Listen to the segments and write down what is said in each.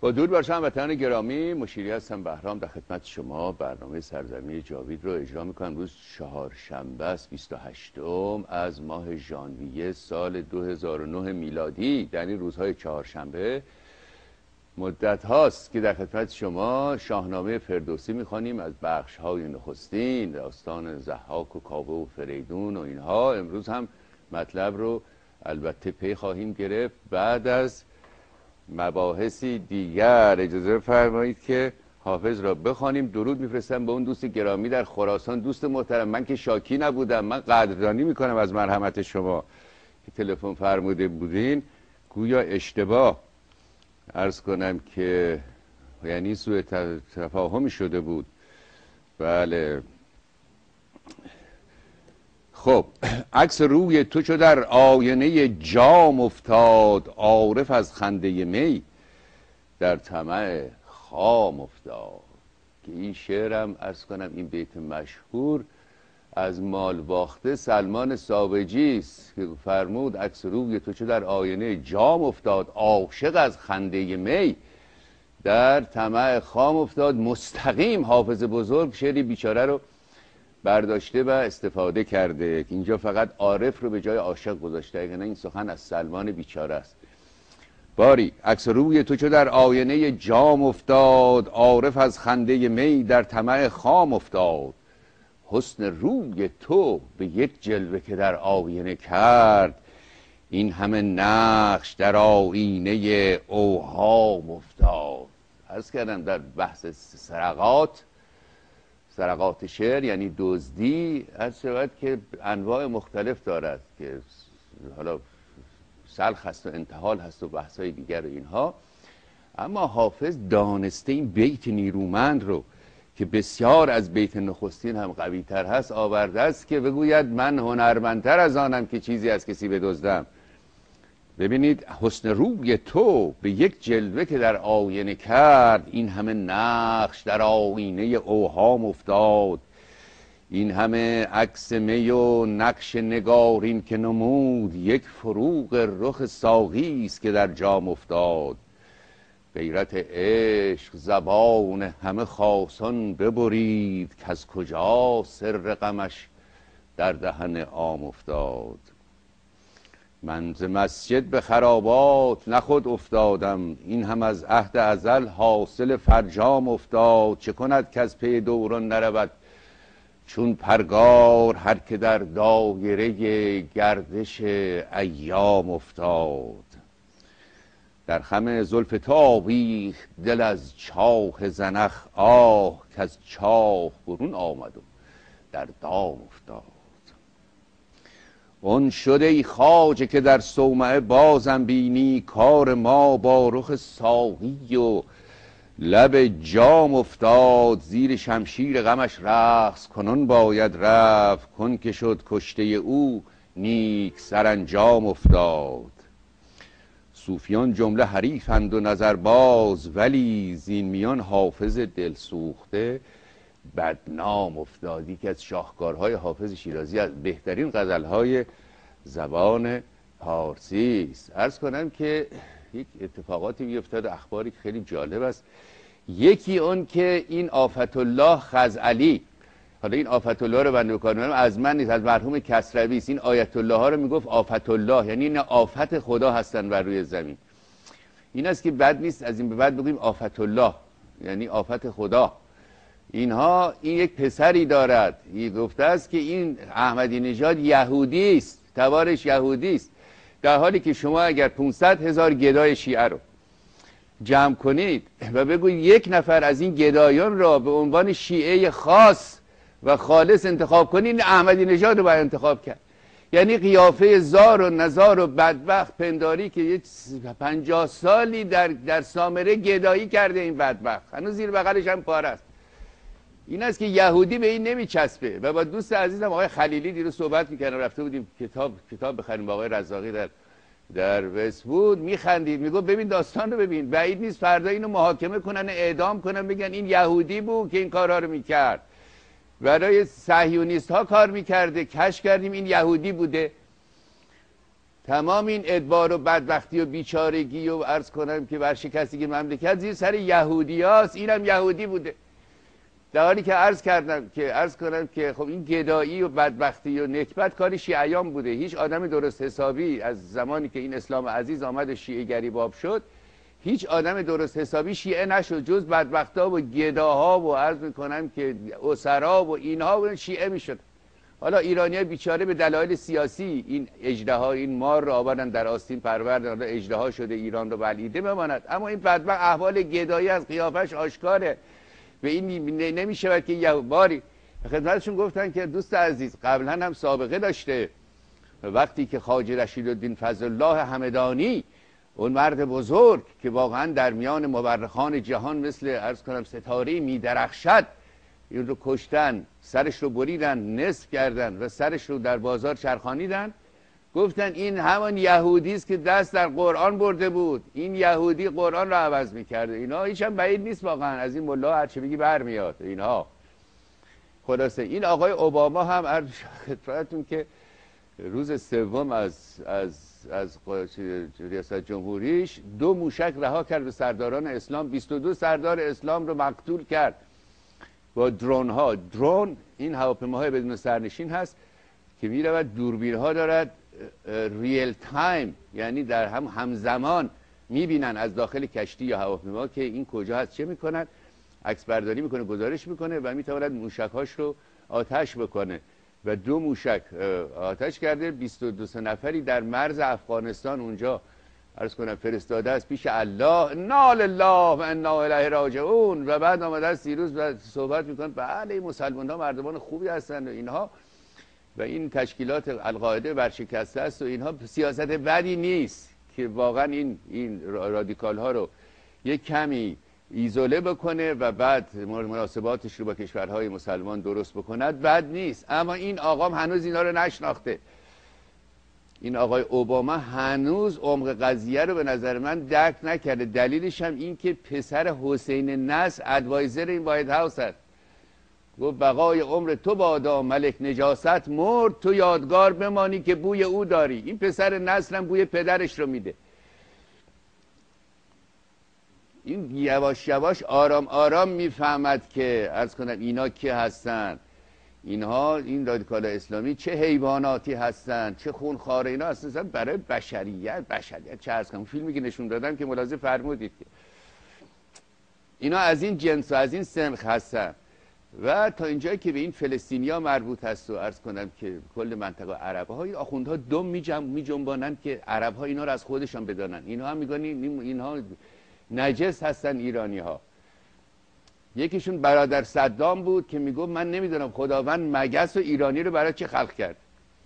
با درود بر شما هموطنان گرامی، مشیری هستم بهرام در خدمت شما. برنامه سرزمین جاوید رو اجرا میکنم. روز چهارشنبه است 28م از ماه ژانویه سال 2009 میلادی. در این روزهای چهارشنبه مدت هاست که در خدمت شما شاهنامه فردوسی میخوانیم از بخش های نخستین، داستان ضحاک و کاوه و فریدون و اینها. امروز هم مطلب رو البته پی خواهیم گرفت بعد از مباحثی دیگر. اجازه فرمایید که حافظ را بخوانیم. درود میفرستم به اون دوست گرامی در خراسان. دوست محترم، من که شاکی نبودم، من قدردانی میکنم از مرحمت شما که تلفن فرموده بودین. گویا اشتباه عرض کنم که یعنی سوء تفاهمی شده بود. بله خب، عکس روی تو چو در آینه جام افتاد، عارف از خنده می در طمع خام افتاد. که این شعرم عرض کنم این بیت مشهور از مالباخته سلمان ساوجی است که فرمود عکس روی تو چو در آینه جام افتاد، عاشق از خنده می در طمع خام افتاد. مستقیم حافظ بزرگ شعری بیچاره رو برداشته و استفاده کرده که اینجا فقط عارف رو به جای عاشق گذاشته، اگر نه این سخن از سلمان بیچاره است. باری عکس روی تو چو در آینه جام افتاد، عارف از خنده می در طمع خام افتاد. حسن روی تو به یک جلوه که در آینه کرد، این همه نقش در آینه اوهام افتاد. عرض کردم در بحث سرقات شعر یعنی دزدی، عرض شود که انواع مختلف دارد که حالا سلخ هست و انتحال هست و بحثای دیگر و اینها. اما حافظ دانسته این بیت نیرومند رو که بسیار از بیت نخستین هم قوی تر هست آورده است که بگوید من هنرمندتر از آنم که چیزی از کسی بدزدم. ببینید، حسن روی تو به یک جلوه که در آینه کرد، این همه نقش در آینه اوهام افتاد. این همه عکس می و نقش نگارین که نمود، یک فروغ رخ ساقی است که در جام افتاد. غیرت عشق زبان همه خاصان ببرید، که از کجا سر غمش در دهن عام افتاد. من ز مسجد به خرابات نه خود افتادم، این هم از عهد ازل حاصل فرجام افتاد. چه کند که از پی دوران نرود چون پرگار، هر که در دایره گردش ایام افتاد. در خم زلف تو آویخت دل از چاه زنخ، آه که از چاه برون آمد و در دام افتاد. اون شده ای خواجه که در صومعه بازم بینی، کار ما با رخ ساقی و لب جام افتاد. زیر شمشیر غمش رقص کنون باید رفت، کن که شد کشته او نیک سرانجام افتاد. صوفیان جمله حریفند و نظرباز، ولی زین میان حافظ دل سوخته بدنام افتادی که از شاهکارهای حافظ شیرازی، از بهترین غزلهای زبان پارسی است. عرض کنم که یک اتفاقاتی میافتاد، اخباری خیلی جالب است. یکی اون که این آفت الله خزعلی، حالا این آفت الله رو بنده بکنم از من نیست، از مرحوم کسروی است. این آیت الله ها رو میگفت آفت الله، یعنی این آفت خدا هستن بر روی زمین. این است که بد نیست از این به بعد بگوییم آفت الله، یعنی آفت خدا. اینها این یک پسری دارد، این گفته است که این احمدی نژاد یهودی است، تبارش یهودی است، در حالی که شما اگر 500,000 گدای شیعه رو جمع کنید و بگویید یک نفر از این گدایان را به عنوان شیعه خاص و خالص انتخاب کنید، احمدی نژاد رو باید انتخاب کرد. یعنی قیافه زار و نزار و بدبخت پنداری که یک 50 سالی در سامره گدایی کرده این بدبخت، هنوز زیر بغلش هم پاره است. این است که یهودی به این نمیچسبه. و با دوست عزیزم آقای خلیلی دیروز صحبت میکردم، رفته بودیم کتاب بخریم با آقای رزاقی در وست‌وود، میخندید، میگفت ببین داستان رو ببین، بعید نیست فردا اینو محاکمه کنن، اعدام کنن، بگن این یهودی بود که این کارها رو میکرد، برای صهیونیست ها کار میکرده، کشف کردیم این یهودی بوده. تمام این ادبار و بدبختی و بیچارگی و عرض کنم که ورشکستگی مملکت زیر سر یهودی هاست. اینم یهودی بوده، در حالی که عرض کنم که خب این گدایی و بدبختی و نکبت کار شیعیان بوده. هیچ آدم درست حسابی از زمانی که این اسلام عزیز آمد و شیعه گری باب شد، هیچ آدم درست حسابی شیعه نشد جز بدبختا و گداها و عرض میکنم که اسرا و اینها شیعه میشد. حالا ایرانی‌ها بیچاره به دلایل سیاسی این اژدها، این مار رو آوردن در آستین پروردن، حالا اژدها شده ایران رو بلعیده بماند. اما این بدبخت احوال گدایی از قیافش آشکاره و این نمیشه که یه باری خدمتشون گفتن که دوست عزیز قبلا هم سابقه داشته. وقتی که خواجه رشیدالدین فضل الله همدانی، اون مرد بزرگ که واقعا در میان مورخان جهان مثل عرض کنم ستاره میدرخشد، این رو کشتن، سرش رو بریدن، نصف کردن و سرش رو در بازار چرخانیدن. گفتن این همان یهودی است که دست در قرآن برده بود، این یهودی قرآن رو عوض میکرده. اینا هیچ هم بعید نیست واقعا، از این ملا هر چه بگی برمیاد اینها. خلاصه این آقای اوباما هم عرض خدمتتون که روز سوم از ریاست جمهوریش 2 موشک رها کرد به سرداران اسلام، 22 سردار اسلام رو مقتول کرد با درون ها. درون این هواپیماهای بدون سرنشین هست که میرود دوربین ها دارد، ریل تایم، یعنی در همزمان میبینن از داخل کشتی یا هواپیما که این کجا هست، چه میکنن، عکس برداری میکنه، گزارش میکنه و میتواند موشک هاش رو آتش بکنه. و 2 موشک آتش کرده، 22 نفری در مرز افغانستان اونجا عرض کنم فرستاده است پیش الله، انا لله و انا الیه راجعون. و بعد آمده است دیروز و صحبت میکنن بله این مسلمان ها مردمان خوبی هستن و اینها و این تشکیلات القاعده ورشکسته است و اینها. سیاست بدی نیست که واقعا این رادیکال ها رو یک کمی ایزوله بکنه و بعد مناسباتش رو با کشورهای مسلمان درست بکند، بد نیست. اما این آقام هنوز اینا رو نشناخته. این آقای اوباما هنوز عمق قضیه رو به نظر من درک نکرده. دلیلش هم این که پسر حسین نصر ادوایزر این وایت هاوس هست. گفت بقای عمر تو بادا، ملک نجاست مرد، تو یادگار بمانی که بوی او داری. این پسر نصر هم بوی پدرش رو میده. این یواش یواش آرام آرام میفهمد که عرض کنم اینا کی هستن، اینها این رادیکال اسلامی چه حیواناتی هستن، چه خونخواره اینا اصلا برای بشریت چه عرض کنم. فیلمی که نشون دادم که ملاحظه فرمودید که اینا از این جنس و از این سنخ هستن. و تا اینجایی که به این فلسطینیا مربوط هست و عرض کنم که کل منطقه عرب ها، این آخوندها دم می جنبانن که عرب ها اینا رو از خودشان بدانن. اینها هم میگن اینها نجس هستن ایرانی ها. یکیشون برادر صدام بود که میگفت من نمیدونم خداوند مگس و ایرانی رو برای چه خلق کرد.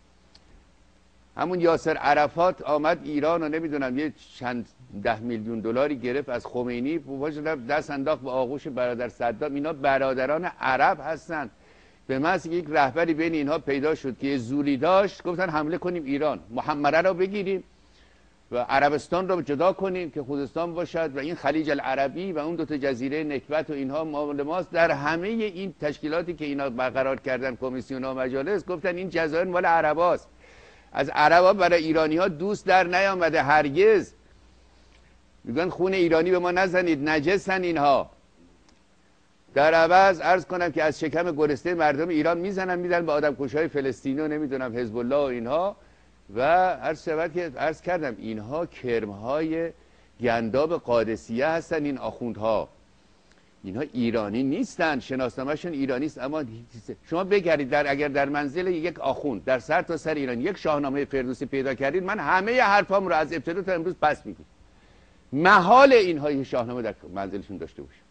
همون یاسر عرفات آمد ایران و نمیدونم یه چند 10 میلیون دلاری گرفت از خمینی، دست انداخت به آغوش برادر صدام. اینا برادران عرب هستن. به محض یک رهبری بین اینها پیدا شد که یه زوری داشت، گفتن حمله کنیم ایران، محمره رو بگیریم و عربستان رو جدا کنیم که خوزستان باشد و این خلیج العربی و اون 2 جزیره نکبت و اینها مال ماست. در همه این تشکیلاتی که اینا برقرار کردن، کمیسیون ها و مجالس، گفتن این جزایر مال عرباست. از عربا برای ایرانی ها دوست در نیامده هرگز. میگن خون ایرانی به ما نزنید، نجسن اینها. در عوض عرض کنم که از شکم گرسنه مردم ایران میدن به آدم کشای فلسطینی و نمیدونم حزب الله و اینها. و عرض کردم اینها کرمهای گنداب قادسیه هستن. این آخوندها اینها ایرانی نیستن، شناسنامه‌شون ایرانی است. اما شما بگردید اگر در منزل یک آخوند در سر تا سر ایران یک شاهنامه فردوسی پیدا کردید، من همه حرفام رو از ابتدا تا امروز پس میگم. محال اینها یک شاهنامه در منزلشون داشته باشه.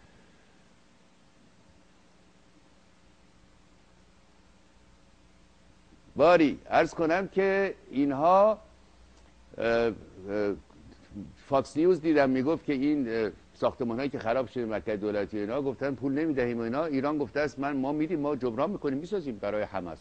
باری عرض کنم که اینها فاکس نیوز دیدم میگفت که این ساختمان هایی که خراب شده مکتب دولتی اینا، گفتن پول نمیدهیم و اینا. ایران گفته است ما میدیم، ما جبران میکنیم، میسازیم برای حماس.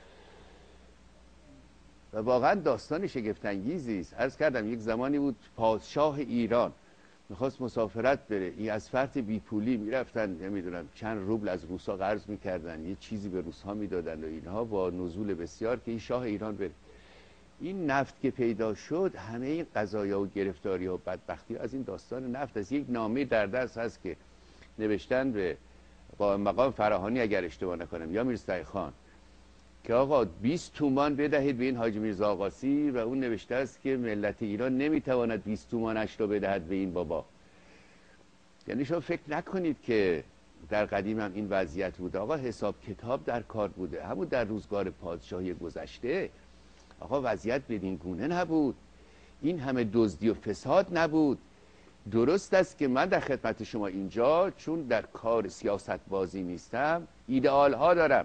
و واقعا داستان شگفت انگیزی است. عرض کردم یک زمانی بود پادشاه ایران میخواست مسافرت بره، این از فرط بیپولی میرفتن نمیدونم چند روبل از روسا قرض میکردن، یه چیزی به روسها میدادن و اینها با نزول بسیار که این شاه ایران بره. این نفت که پیدا شد، همه این قضایا و گرفتاری و بدبختی از این داستان نفت است. یک نامه در دست هست که نوشتن به قائم مقام فراهانی اگر اشتباه نکنم یا میرزا خان که آقا 20 تومان بدهید به این حاجی میرزا آقاسی و اون نوشته است که ملت ایران نمیتواند 20 تومانش رو بدهد به این بابا. یعنی شما فکر نکنید که در قدیم هم این وضعیت بوده. آقا حساب کتاب در کار بوده، همون در روزگار پادشاهی گذشته آقا وضعیت بدین گونه نبود، این همه دزدی و فساد نبود. درست است که من در خدمت شما اینجا چون در کار سیاست بازی نیستم ایدئال ها دارم.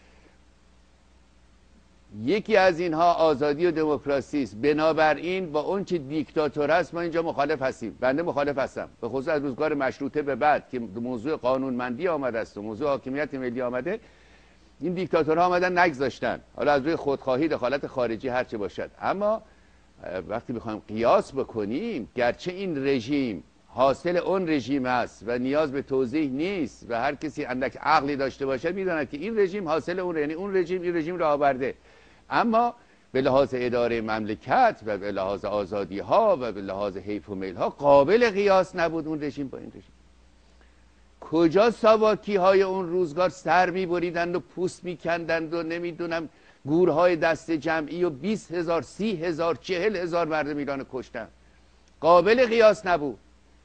یکی از اینها آزادی و دموکراسی است. بنابراین با اون چه دیکتاتور است ما اینجا مخالف هستیم. بنده مخالف هستم، به خصوص از روزگار مشروطه به بعد که موضوع قانونمندی آمده است و موضوع حاکمیت ملی آمده، این دیکتاتورها آمدن نگذاشتن، حالا از روی خودخواهی دخالت خارجی هر چه باشد. اما وقتی بخوایم قیاس بکنیم، گرچه این رژیم حاصل اون رژیم است و نیاز به توضیح نیست و هر کسی اندک عقلی داشته باشد میداند که این رژیم حاصل اون، یعنی اون رژیم این رژیم را آورده، اما به لحاظ اداره مملکت و به لحاظ آزادی ها و به لحاظ حیف و میل ها قابل قیاس نبود اون رژیم با این رژیم. کجا ساواکی های اون روزگار سر میبریدند و پوست میکندند و نمیدونم گورهای دست جمعی و 20,000 30,000 40,000 مردم ایران کشتن، قابل قیاس نبود.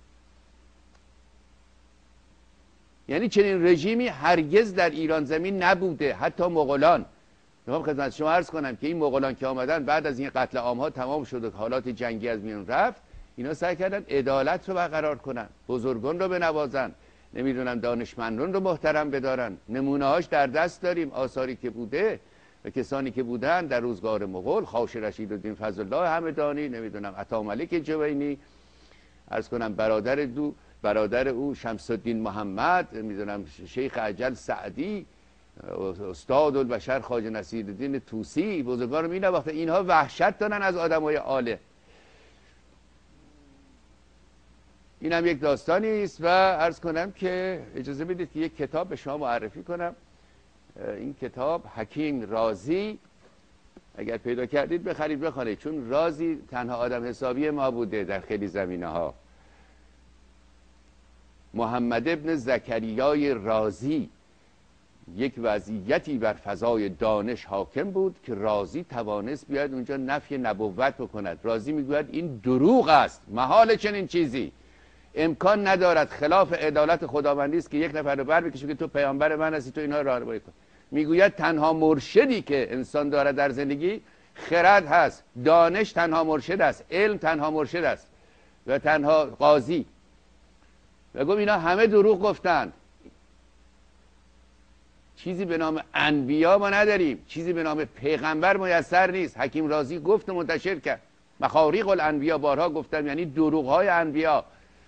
یعنی چنین رژیمی هرگز در ایران زمین نبوده. حتی مغولان، میخوام خدمت شما عرض کنم که این مغولان که آمدن بعد از این قتل عامها تمام شد و حالات جنگی از میان رفت، اینا سعی کردن عدالت رو برقرار کنن، بزرگان رو بنوازن، نمیدونم دانشمندان رو محترم بدارن. نمونه هاش در دست داریم، آثاری که بوده و کسانی که بودن در روزگار مغول، خواش رشیدالدین فضلالله همدانی، نمیدونم عطاملک جوینی، عرض کنم برادر او شمس الدین محمد، نمیدونم شیخ عجل سعدی، استاد البشر خواجه نصیرالدین طوسی، بزرگان رو مینواختن. اینها وحشت دارن از آدمای عاله. این هم یک داستانی است و عرض کنم که اجازه بدید که یک کتاب به شما معرفی کنم. این کتاب حکیم رازی، اگر پیدا کردید بخرید بخوانید، چون رازی تنها آدم حسابی ما بوده در خیلی زمینه ها. محمد ابن زکریای رازی، یک وضعیتی بر فضای دانش حاکم بود که رازی توانست بیاید اونجا نفی نبوت بکند. رازی میگوید این دروغ است، محال چنین چیزی، امکان ندارد، خلاف عدالت خداوندی است که یک نفر رو بر بکشه که تو پیامبر من هستی، تو اینها راهنمایی کن. میگوید تنها مرشدی که انسان دارد در زندگی خرد هست، دانش تنها مرشد است، علم تنها مرشد است و تنها قاضی. و گفت اینا همه دروغ گفتند. چیزی به نام انبیا ما نداریم، چیزی به نام پیغمبر میسر نیست. حکیم رازی گفت و منتشر کرد. مخاریق الانبیا، بارها گفتم، یعنی دروغ های انبیا.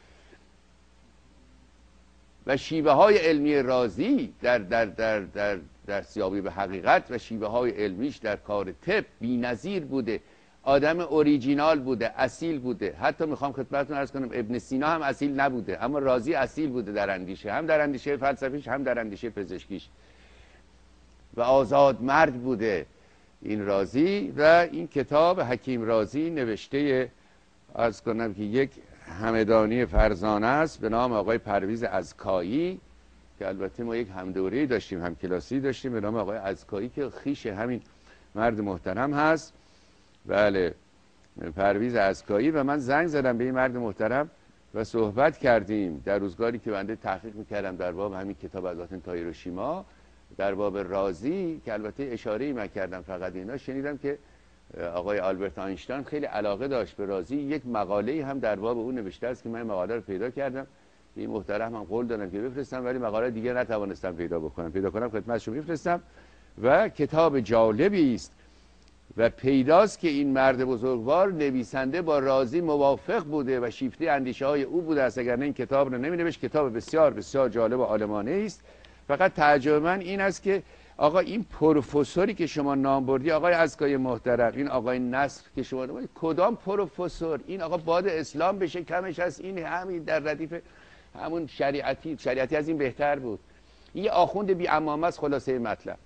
و شیوه های علمی رازی در سیابی به حقیقت و شیوه های علمیش در کار طب بی‌نظیر بوده. آدم اوریجینال بوده، اصیل بوده. حتی میخوام خدمتتون عرض کنم ابن سینا هم اصیل نبوده، اما رازی اصیل بوده در اندیشه، هم در اندیشه فلسفیش هم در اندیشه پزشکیش، و آزاد مرد بوده این رازی. و این کتاب حکیم رازی نوشته عرض کنم که یک همدانی فرزانه است به نام آقای پرویز عزکایی، که البته ما یک همدوری داشتیم، هم کلاسی داشتیم به نام آقای عزکایی که خیش همین مرد محترم هست. بله، پرویز عزکایی. و من زنگ زدم به این مرد محترم و صحبت کردیم در روزگاری که بنده تحقیق میکردم در باب همین کتاب از آتن تا هیروشیما، در باب رازی، که البته اشاره‌ای من کردم فقط اینا. شنیدم که آقای آلبرت آینشتاین خیلی علاقه داشت به رازی، یک مقاله‌ای هم در باب او نوشته است که من مقاله رو پیدا کردم. این محترم هم قول دادم که بفرستم، ولی مقاله دیگه نتوانستم پیدا کنم خدمت شما میفرستم. و کتاب جالبی است و پیداست که این مرد بزرگوار نویسنده با رازی موافق بوده و شیفته اندیشه های او بوده است، اگر نه این کتاب رو نمی‌نوشت. کتاب بسیار بسیار جالب و عالمانه است. فقط تعجب من این است که آقا این پروفسوری که شما نام بردی، آقای عزکایی محترم، این آقای نصر که شما نام بردی، کدام پروفسور؟ این آقا باد اسلام بشه کمش است، این همین در ردیف همون شریعتی از این بهتر بود. این آخوند بی عمامه است. خلاصه مطلب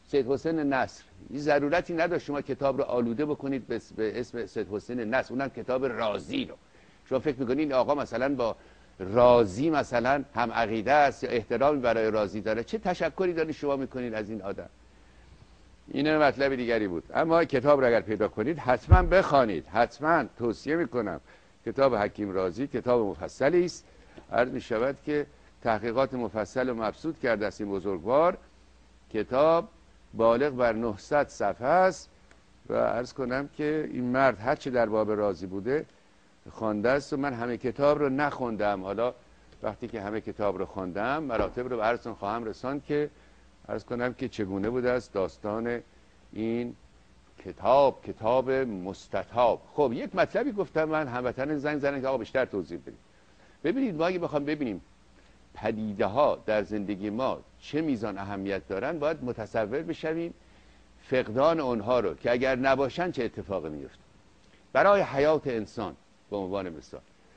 سید حسین نصر این ضرورتی نداشت شما کتاب رو آلوده بکنید به اسم سید حسین نصر، اونم کتاب رازی رو. شما فکر میکنید این آقا مثلا با رازی مثلا هم عقیده است یا احترامی برای رازی داره؟ چه تشکری دارید شما میکنید از این آدم؟ این مطلب دیگری بود. اما کتاب رو اگر پیدا کنید حتما بخوانید، حتما توصیه میکنم. کتاب حکیم رازی کتاب مفصلی است. عرض می شود که تحقیقات مفصل و مبسوط کرده است این بزرگوار. کتاب بالغ بر 900 صفحه است و عرض کنم که این مرد هر چه در باب رازی بوده خوانده است و من همه کتاب رو نخوندم. حالا وقتی که همه کتاب رو خواندم مراتب رو به عرضتون خواهم رساند که عرض کنم که چگونه بوده است داستان این کتاب مستطاب. خب یک مطلبی گفتم، من هموطن زنگ زدن که آقا بیشتر توضیح بدید. ببینید ما اگه بخوام ببینیم پدیده ها در زندگی ما چه میزان اهمیت دارن باید متصور بشویم فقدان اونها رو که اگر نباشن چه اتفاقی میفته برای حیات انسان. به عنوان مثال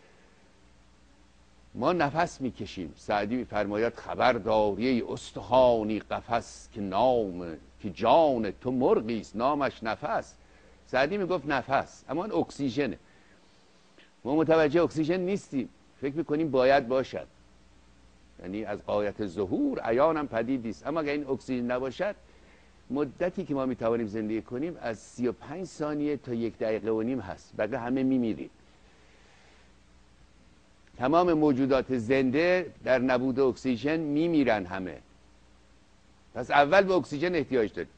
ما نفس میکشیم، سعدی میفرماید خبرداری استخوانی قفس که جان تو مرغی است نامش نفس. سعدی میگفت نفس، اما این اکسیژنه. ما متوجه اکسیژن نیستیم، فکر میکنیم باید باشد، یعنی از غایت ظهور عیانم پدید است. اما اگر این اکسیژن نباشد مدتی که ما میتوانیم زندگی کنیم از 35 ثانیه تا 1 دقیقه و نیم هست، بقیه همه میمیریم. تمام موجودات زنده در نبود اکسیژن میمیرن همه. پس اول به اکسیژن احتیاج داریم،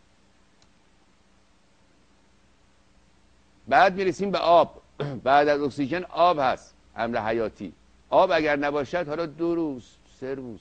بعد میرسیم به آب. بعد از اکسیژن آب هست، امر حیاتی. آب اگر نباشد حالا 2 روز 3 روز،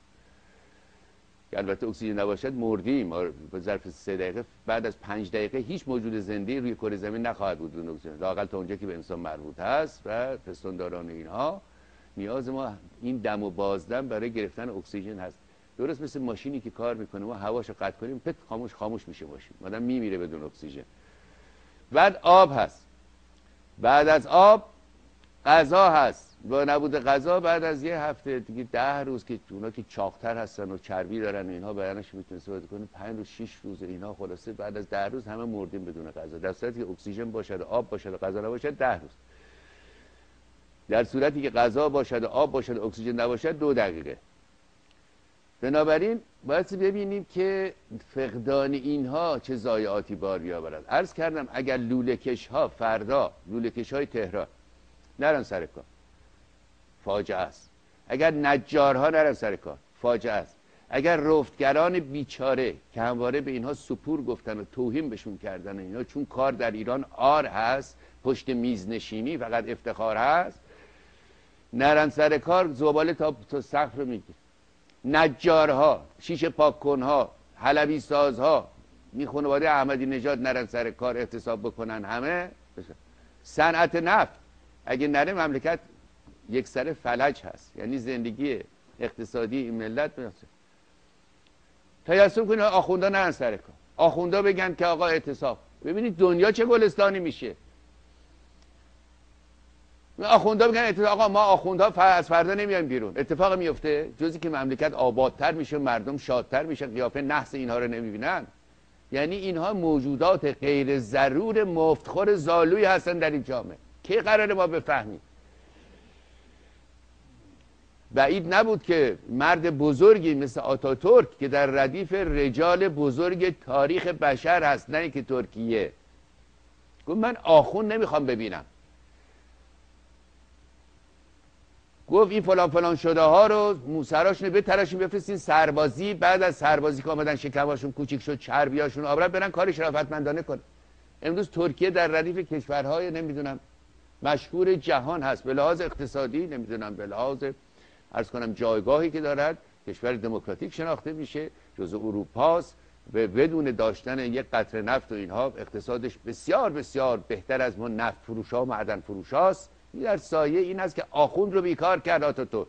البته اکسیژن نباشد مردیم به ظرف 3 دقیقه. بعد از 5 دقیقه هیچ موجود زنده روی کره زمین نخواهد بود بدون اکسیژن، لااقل تا اونجا که به انسان مربوط هست و پستانداران اینها. نیاز ما این دم و بازدم برای گرفتن اکسیژن هست. درست مثل ماشینی که کار میکنه، ما هواشو قطع کنیم پت خاموش میشه ماشین، آدم میمیره بدون اکسیژن. بعد آب هست، بعد از آب غذا هست. با نبود غذا بعد از 1 هفته دیگه 10 روز که اونا که چاقتر هستن و چربی دارن اینها بدنش میتونه استفاده کنه 5 روز 6 روز اینها، خلاصه بعد از 10 روز همه مردیم بدون غذا. در صورتی که اکسیژن باشد و آب باشد و غذا نباشد 10 روز. در صورتی که غذا باشد و آب باشد و اکسیژن نباشد 2 دقیقه. بنابراین باید ببینیم که فقدان اینها چه ضایعاتی بار بیاورد. عرض کردم اگر لوله‌کش ها فردا، لوله‌کش های تهران نرن سر کار فاجعه است. اگر نجارها نرن سر کار فاجعه است. اگر رفتگران بیچاره که همواره به اینها سپور گفتن و توهین بهشون کردن اینها، چون کار در ایران عار هست، پشت میز نشینی فقط افتخار هست، نرن سر کار زباله تا سقف رو میگیر. نجارها، شیشه پاک کنها، حلبی سازها، این خانواده احمدی نژاد نرن سر کار احتساب بکنن همه. صنعت نفت اگه نره مملکت یک سر فلج هست، یعنی زندگی اقتصادی این ملت تیسر کنید آخوندا نرن سر کار، آخوندا بگن که آقا اعتصاب. ببینید دنیا چه گلستانی میشه. آخوندا بگن اعتصاب، آقا ما آخوندا از فردا نمیایم بیرون. اتفاق میفته جزی که مملکت آبادتر میشه، مردم شادتر میشه، قیافه نحس اینها رو نمیبینن. یعنی اینها موجودات غیر ضرور مفتخور زالوی هستن در این جامعه. کی قراره ما بفهمیم؟ بعید نبود که مرد بزرگی مثل آتاتورک که در ردیف رجال بزرگ تاریخ بشر هست، نه اینکه ترکیه، گفت من آخوند نمیخوام ببینم. گفت این فلان فلان شده ها رو موسراشون بتراشیم بفرستین سربازی، بعد از سربازی که آمدن شکماشون کوچیک شد چربیاشون آبرد برن کار شرافتمندانه کنن. امروز ترکیه در ردیف کشورهای نمیدونم مشهور جهان هست به لحاظ اقتصادی، نمیدونم به لحاظ عرض کنم جایگاهی که دارد، کشور دموکراتیک شناخته میشه، جزء اروپاست و بدون داشتن یک قطره نفت و اینها اقتصادش بسیار بسیار بهتر از ما نفت فروشا و معدن فروشاست. در سایه این است که آخوند رو بیکار کرد آتاتورک.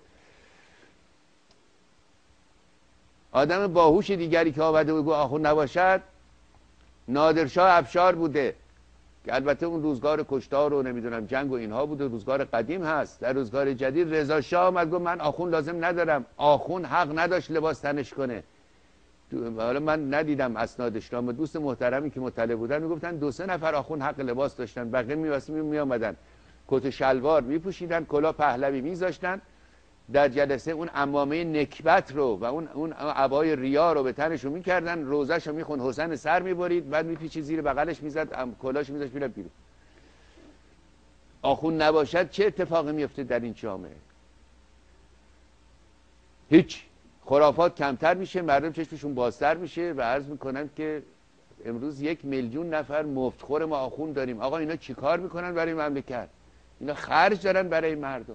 آدم باهوش دیگری که آمده و آخوند نباشد نادرشاه افشار بوده که البته اون روزگار کشتار و نمیدونم جنگ و اینها بوده، روزگار قدیم هست. در روزگار جدید رضا شاه آمد گفت من آخوند لازم ندارم. آخوند حق نداشت لباس تنش کنه. حالا من ندیدم اسنادش را، اما دوست محترمی که مطلع بودن میگفتن 2-3 نفر آخوند حق لباس داشتن، بقیه میآمدن کت و شلوار میپوشیدن، کلاه پهلوی میذاشتن، در جلسه اون عمامه نکبت رو و اون عبای ریا رو به تنشون میکردن، روزش رو میخوند، حسن سر میبرید، بعد میپیچید زیر بغلش میزد، کلاهش میذاشت میره بیرون. آخوند نباشد چه اتفاقی میفته در این جامعه؟ هیچ. خرافات کمتر میشه، مردم چشمشون بازتر میشه و عرض میکنم که امروز 1 میلیون نفر مفتخور ما آخوند داریم. آقا اینا چیکار میکنن برای مملکت؟ اینا خرج دارن برای مردم.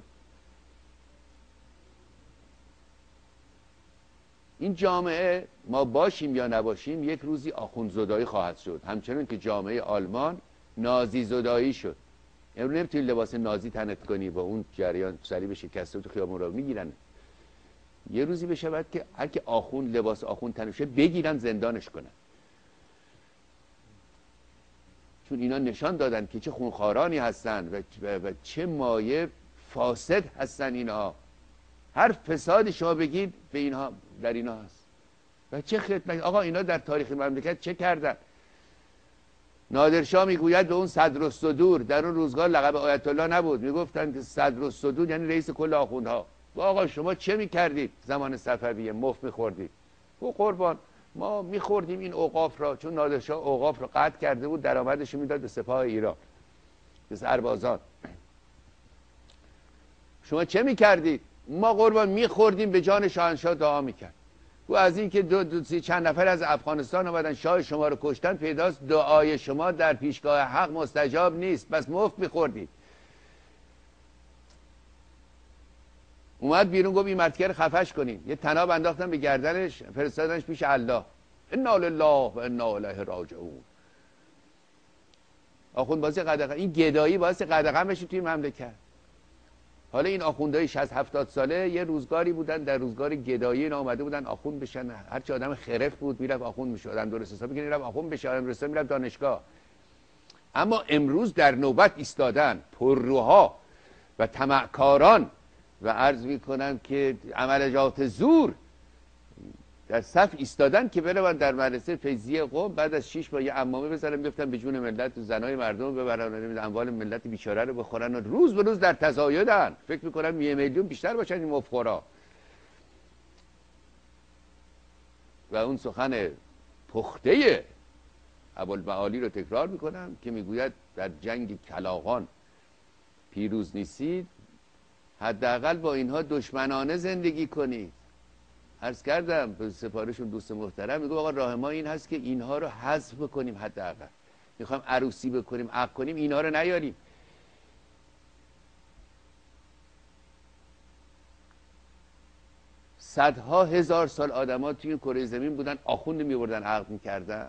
این جامعه ما باشیم یا نباشیم یک روزی آخوند زدایی خواهد شد، همچنان که جامعه آلمان نازی زدایی شد. امروز نمیتونی لباس نازی تنت کنی، با اون جریان صلیب شکسته تو خیابون رو میگیرن. یه روزی بشود که هر کی آخوند لباس آخوند تنشه بگیرن زندانش کنن، چون اینا نشان دادن که چه خونخوارانی هستن و چه مایه فاسد هستن اینها. هر فسادی شما بگید به اینها، در اینها هست. و چه خدمت آقا اینا در تاریخ مملکت چه کردن؟ نادرشاه میگوید به اون صدرالصدور، در اون روزگار لقب آیت الله نبود، میگفتن که صدرالصدور یعنی رئیس کل آخوندها. آقا شما چه میکردید زمان صفویه؟ مفت میخوردید. او قربان ما میخوردیم این اوقاف را، چون نادرشاه اوقاف را قطع کرده بود، درآمدش میداد به سپاه ایران، به سربازان. شما چه میکردید؟ ما قربان میخوردیم، به جان شاهنشاه دعا میکرد. و از این که چند نفر از افغانستان آمدن شاه شما رو کشتن، پیداست دعای شما در پیشگاه حق مستجاب نیست، بس مفت میخوردید. اومد بیرون گفت این مرتیکه رو خفش کنین، یه طناب انداختن به گردنش، فرستادنش پیش الله. انا لله و انا الیه راجعون. آخوند بازی قدغن، این گدایی باعث قدغن بشه توی مملکت. حالا این آخوندهای 60-70 ساله یه روزگاری بودن، در روزگار گدایی اینا اومده بودن آخوند بشن. هر چه آدم خرف بود میرفت آخوند میشد، آدم درست حسابی که میرفت آخوند بشه، آدم درست میرفت دانشگاه. اما امروز در نوبت ایستادن پرروها و طمعکاران و عرض میکنم که عملجات زور در صف ایستادن که برون در مدرسه فیضیه قم بعد از 6 ماه یه عمامه بزنن بیفتن به جون ملت و زنای مردم ببرن، اموال ملت بیچاره رو بخورن و روز به روز در تزایدن. فکر میکنم 1 میلیون بیشتر باشن این مفخورا. و اون سخن پخته ابوالمعالی رو تکرار میکنم که میگوید در جنگ کلاغان پیروز نیستید، حداقل با اینها دشمنانه زندگی کنید. عرض کردم به سفارشون دوست محترم، میگه آقا راه ما این هست که اینها رو حذف بکنیم، حداقل میخوایم عروسی بکنیم عقد کنیم اینها رو نیاریم. صدها هزار سال آدما توی این کره زمین بودن، آخوند میبردن عقد میکردن.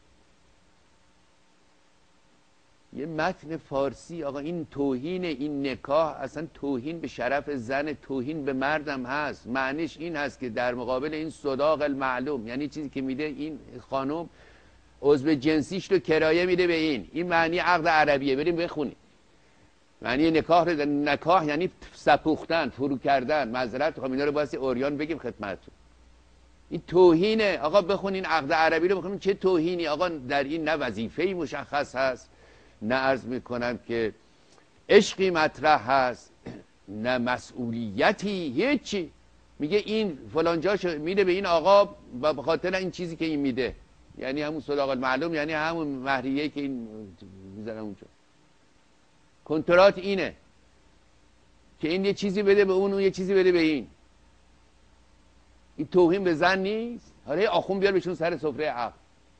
یه متن فارسی آقا، این توهین، این نکاح اصلا توهین به شرف زن، توهین به مردم هست. معنیش این هست که در مقابل این صداق المعلوم، یعنی چیزی که میده این خانم عضو جنسیش رو کرایه میده به این معنی عقد عربیه. بریم بخونیم معنی نکاح رو. نکاح یعنی سپوختن، فرو کردن. معذرت خواهم اینا رو باید اوریان بگیم خدمتتون. این توهینه آقا. بخونین عقد عربی رو، بخونین چه توهینی آقا در این. نه وظیفه‌ای مشخص هست، نه عرض میکنم که عشقی مطرح هست، نه مسئولیتی، هیچی. میگه این فلان جاشو میده به این آقا و به خاطر این چیزی که این میده، یعنی همون صداق المعلوم، یعنی همون مهریه که این میذاره اونجا. کنترات اینه که این یه چیزی بده به اون یه چیزی بده به این. این توهین به زن نیست؟ حالا آخوند بیار بهشون سر سفره عقد.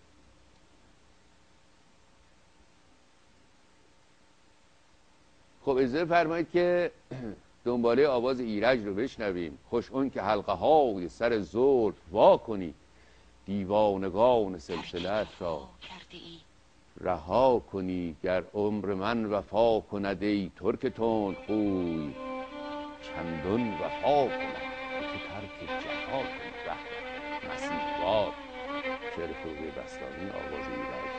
خب اجازه فرمایید که دنباله آواز ایرج رو بشنویم. خوش اون که حلقه های سر زلف وا کنی، دیوانگان سلسلت را رها کنی. گر عمر من وفا کند ای ترک تند خوی، چندان وفا کند که ترک جفا کنی. رحمت مسیحوار شعر فروغی بستانی، آواز ایرج.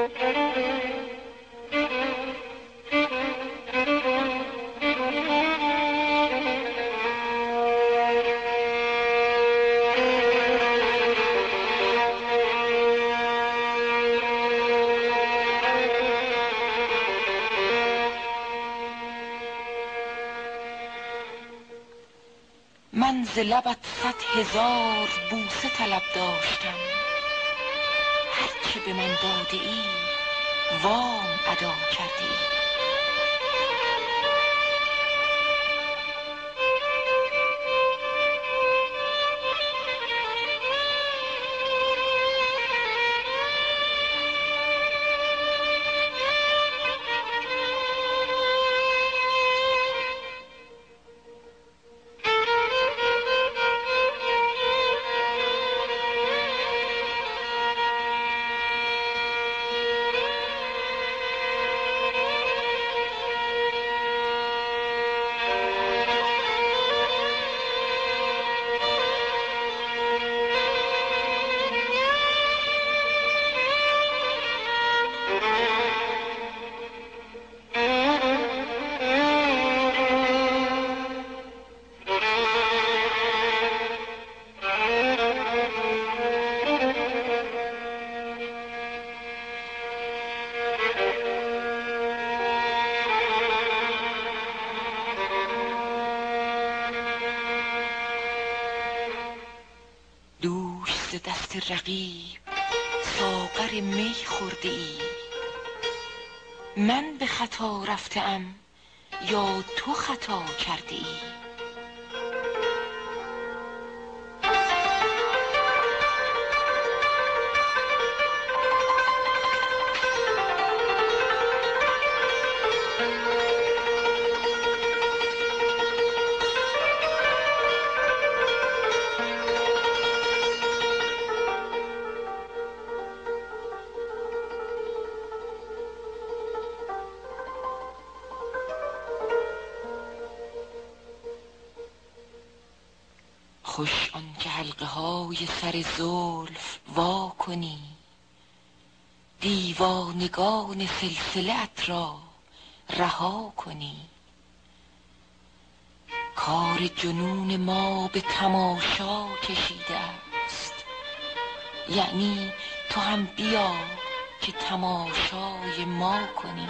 من ز لبت 100,000 بوسه طلب داشتم، هرچه به من داده ای وام ادا کرده ای. دوش ز دست رقیب ساغر می خورده ای، من به خطا رفته ام یا تو خطا کرده ای؟ خوش آنکه حلقه های سر زلف وا کنی، دیوانگان سلسله ات را رها کنی. کار جنون ما به تماشا کشیده است، یعنی تو هم بیا که تماشای ما کنی.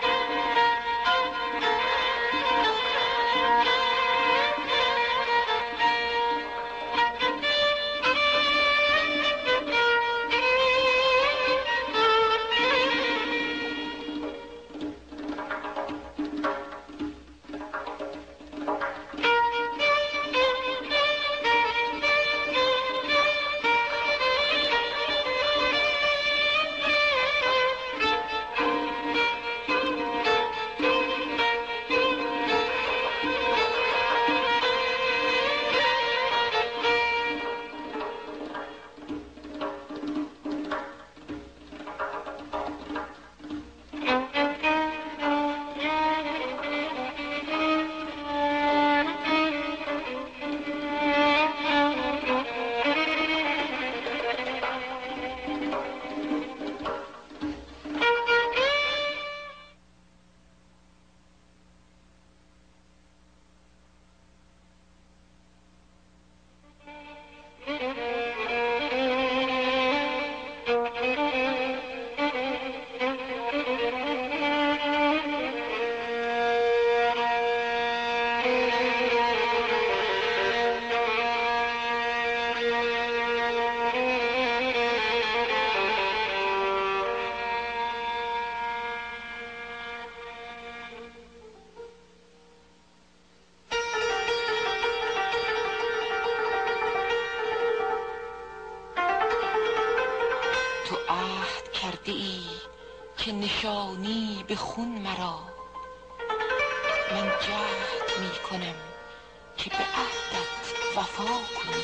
تو عهد کرده ای که نشانی به خون مرا، من جهد می کنم که به عهدت وفا کنی.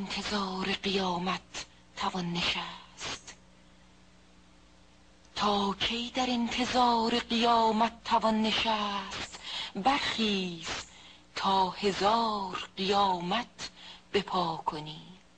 انتظار قیامت توان نشست؟ تا کی در انتظار قیامت توان نشست؟ برخیز تا 1000 قیامت بپا کنی.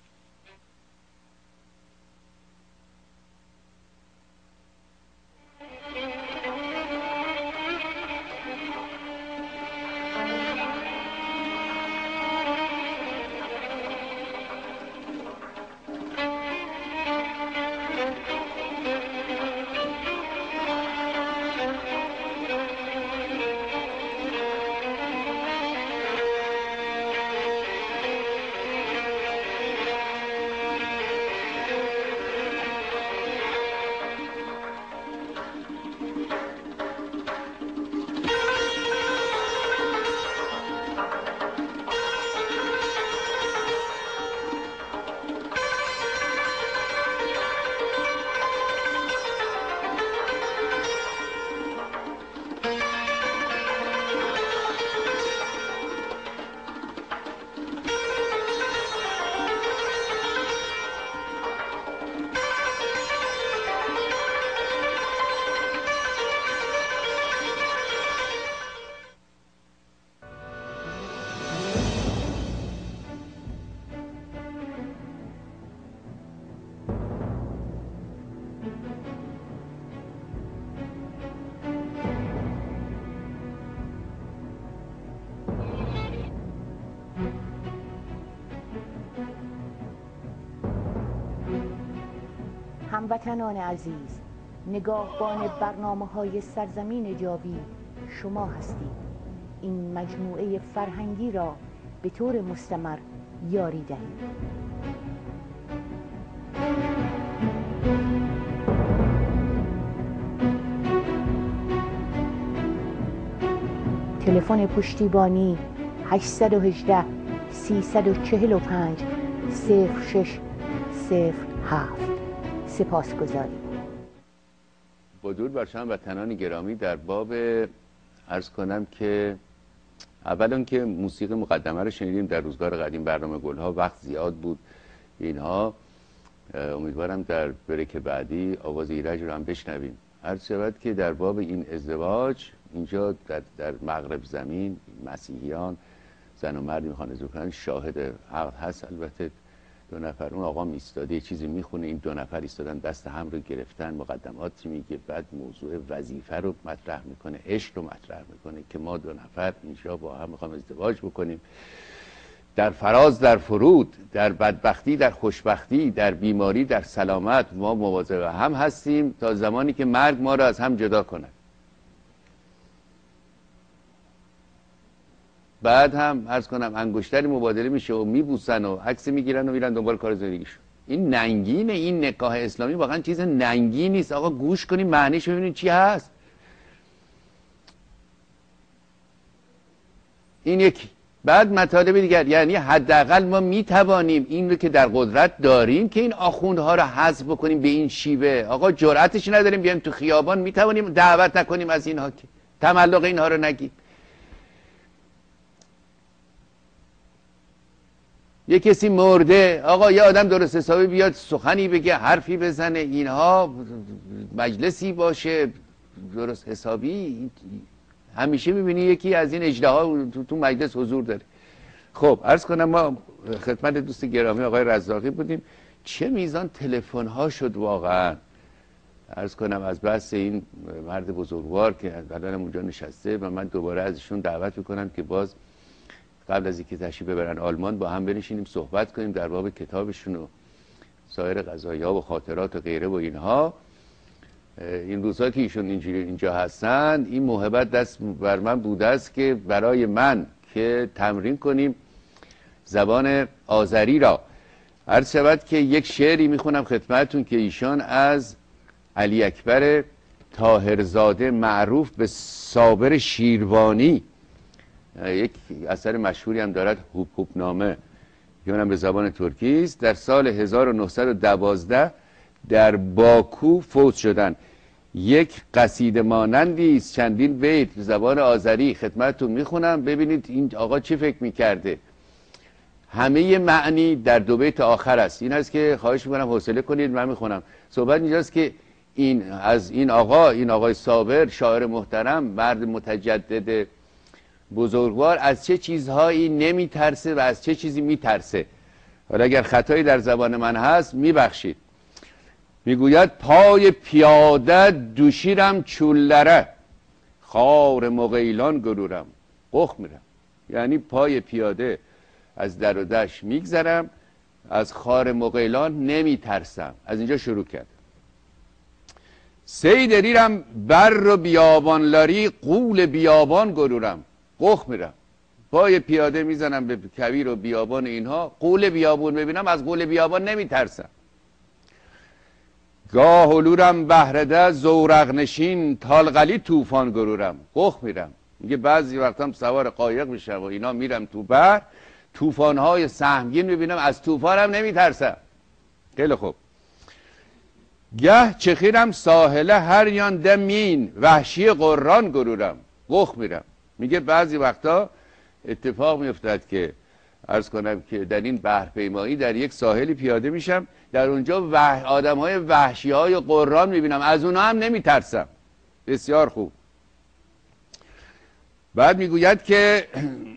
هموطنان عزیز، نگاهبان برنامه‌های سرزمین جاوید شما هستید. این مجموعه فرهنگی را به طور مستمر یاری دهید. تلفن پشتیبانی 818 345 0607. سپاسگزاریم. با درود بر شما وطنان گرامی، در باب عرض کنم که اولا که موسیقی مقدمه رو شنیدیم در روزگار قدیم، برنامه گلها وقت زیاد بود اینها. امیدوارم در بریک بعدی آواز ایرج رو هم بشنویم. عرض شود که در باب این ازدواج اینجا در مغرب زمین مسیحیان زن و مردی میخوان ازدواج کنن، شاهد عقد هست البته 2 نفر، اون آقا ایستاده یه چیزی میخونه، این 2 نفر ایستادن دست هم رو گرفتن، مقدماتی میگه، بعد موضوع وظیفه رو مطرح میکنه، عشق رو مطرح میکنه که ما 2 نفر اینجا با هم میخوام ازدواج بکنیم، در فراز در فرود، در بدبختی در خوشبختی، در بیماری در سلامت ما مواظب هم هستیم تا زمانی که مرگ ما رو از هم جدا کنه. بعد هم عرض کنم انگشتری مبادله میشه و میبوسن و عکس میگیرن و میرن دنبال کار زندگیشون. این ننگین، این نکاح اسلامی واقعا چیز ننگین نیست. آقا گوش کنیم معنیش ببینید چی هست. این یکی. بعد مطالب دیگر، یعنی حداقل ما میتوانیم این رو که در قدرت داریم که این آخوندها رو حذف بکنیم به این شیوه. آقا جرأتش نداریم بیایم تو خیابان، میتوانیم دعوت نکنیم از اینها که تملق اینها رو نگیم. یه کسی مرده، آقا یه آدم درست حسابی بیاد سخنی بگه، حرفی بزنه، اینها مجلسی باشه درست حسابی. همیشه میبینی یکی از این اژدها تو مجلس حضور داره. خب عرض کنم ما خدمت دوست گرامی آقای رزاقی بودیم. چه میزان تلفن ها شد واقعا، عرض کنم از بحث این مرد بزرگوار که الان اونجا نشسته و من دوباره ازشون دعوت میکنم که باز قبل از اینکه تشریف ببرن آلمان با هم بنشینیم صحبت کنیم در باب کتابشون و سایر قضایا و خاطرات و غیره و اینها. این روزها که ایشون اینجا هستن، این موهبت دست بر من بوده است که برای من که تمرین کنیم زبان آذری را. عرض شود که یک شعری میخونم خدمتون که ایشان از علی اکبر طاهرزاده معروف به صابر شیروانی، یک اثر مشهوری هم دارد، هوپ هوپ نامه، یونم به زبان ترکی است، در سال 1912 در باکو فوت شدن. یک قصیده مانندی است، چندین بیت زبان آذری خدمتتون میخونم، ببینید این آقا چی فکر میکرده. همه معنی در دو بیت آخر است. این است که خواهش میکنم حوصله کنید، من میخونم. صحبت اینجاست که این آقای صابر، شاعر محترم، مرد متجدد بزرگوار، از چه چیزهایی نمیترسه و از چه چیزی میترسه. حالا اگر خطایی در زبان من هست میبخشید. میگوید پای پیاده دوشیرم چولره، خار مغیلان گرورم قخ میرم. یعنی پای پیاده از در و دشت میگذرم، از خار مغیلان نمیترسم. از اینجا شروع کرد. سید ریرم بر و بیابان لاری، قول بیابان گرورم قخ میرم. پای پیاده میزنم به کویر و بیابان اینها، قول بیابان ببینم از قول بیابان نمیترسم. گاه علورم بهرده زورق نشین، تالقلی طوفان گرورم قخ میرم. میگه بعضی وقتم سوار قایق میشم و اینا میرم تو بحر، طوفان‌های سهمگین میبینم، از طوفانم نمیترسم. خیلی خوب. گه چخیرم ساحله هر یان دمین، وحشی قران گرورم قخ میرم. میگه بعضی وقتا اتفاق میافتد که عرض کنم که در این بحرپیمایی در یک ساحلی پیاده میشم، در اونجا آدم‌های وحشی‌های قران میبینم، از اونها هم نمیترسم. بسیار خوب. بعد میگوید که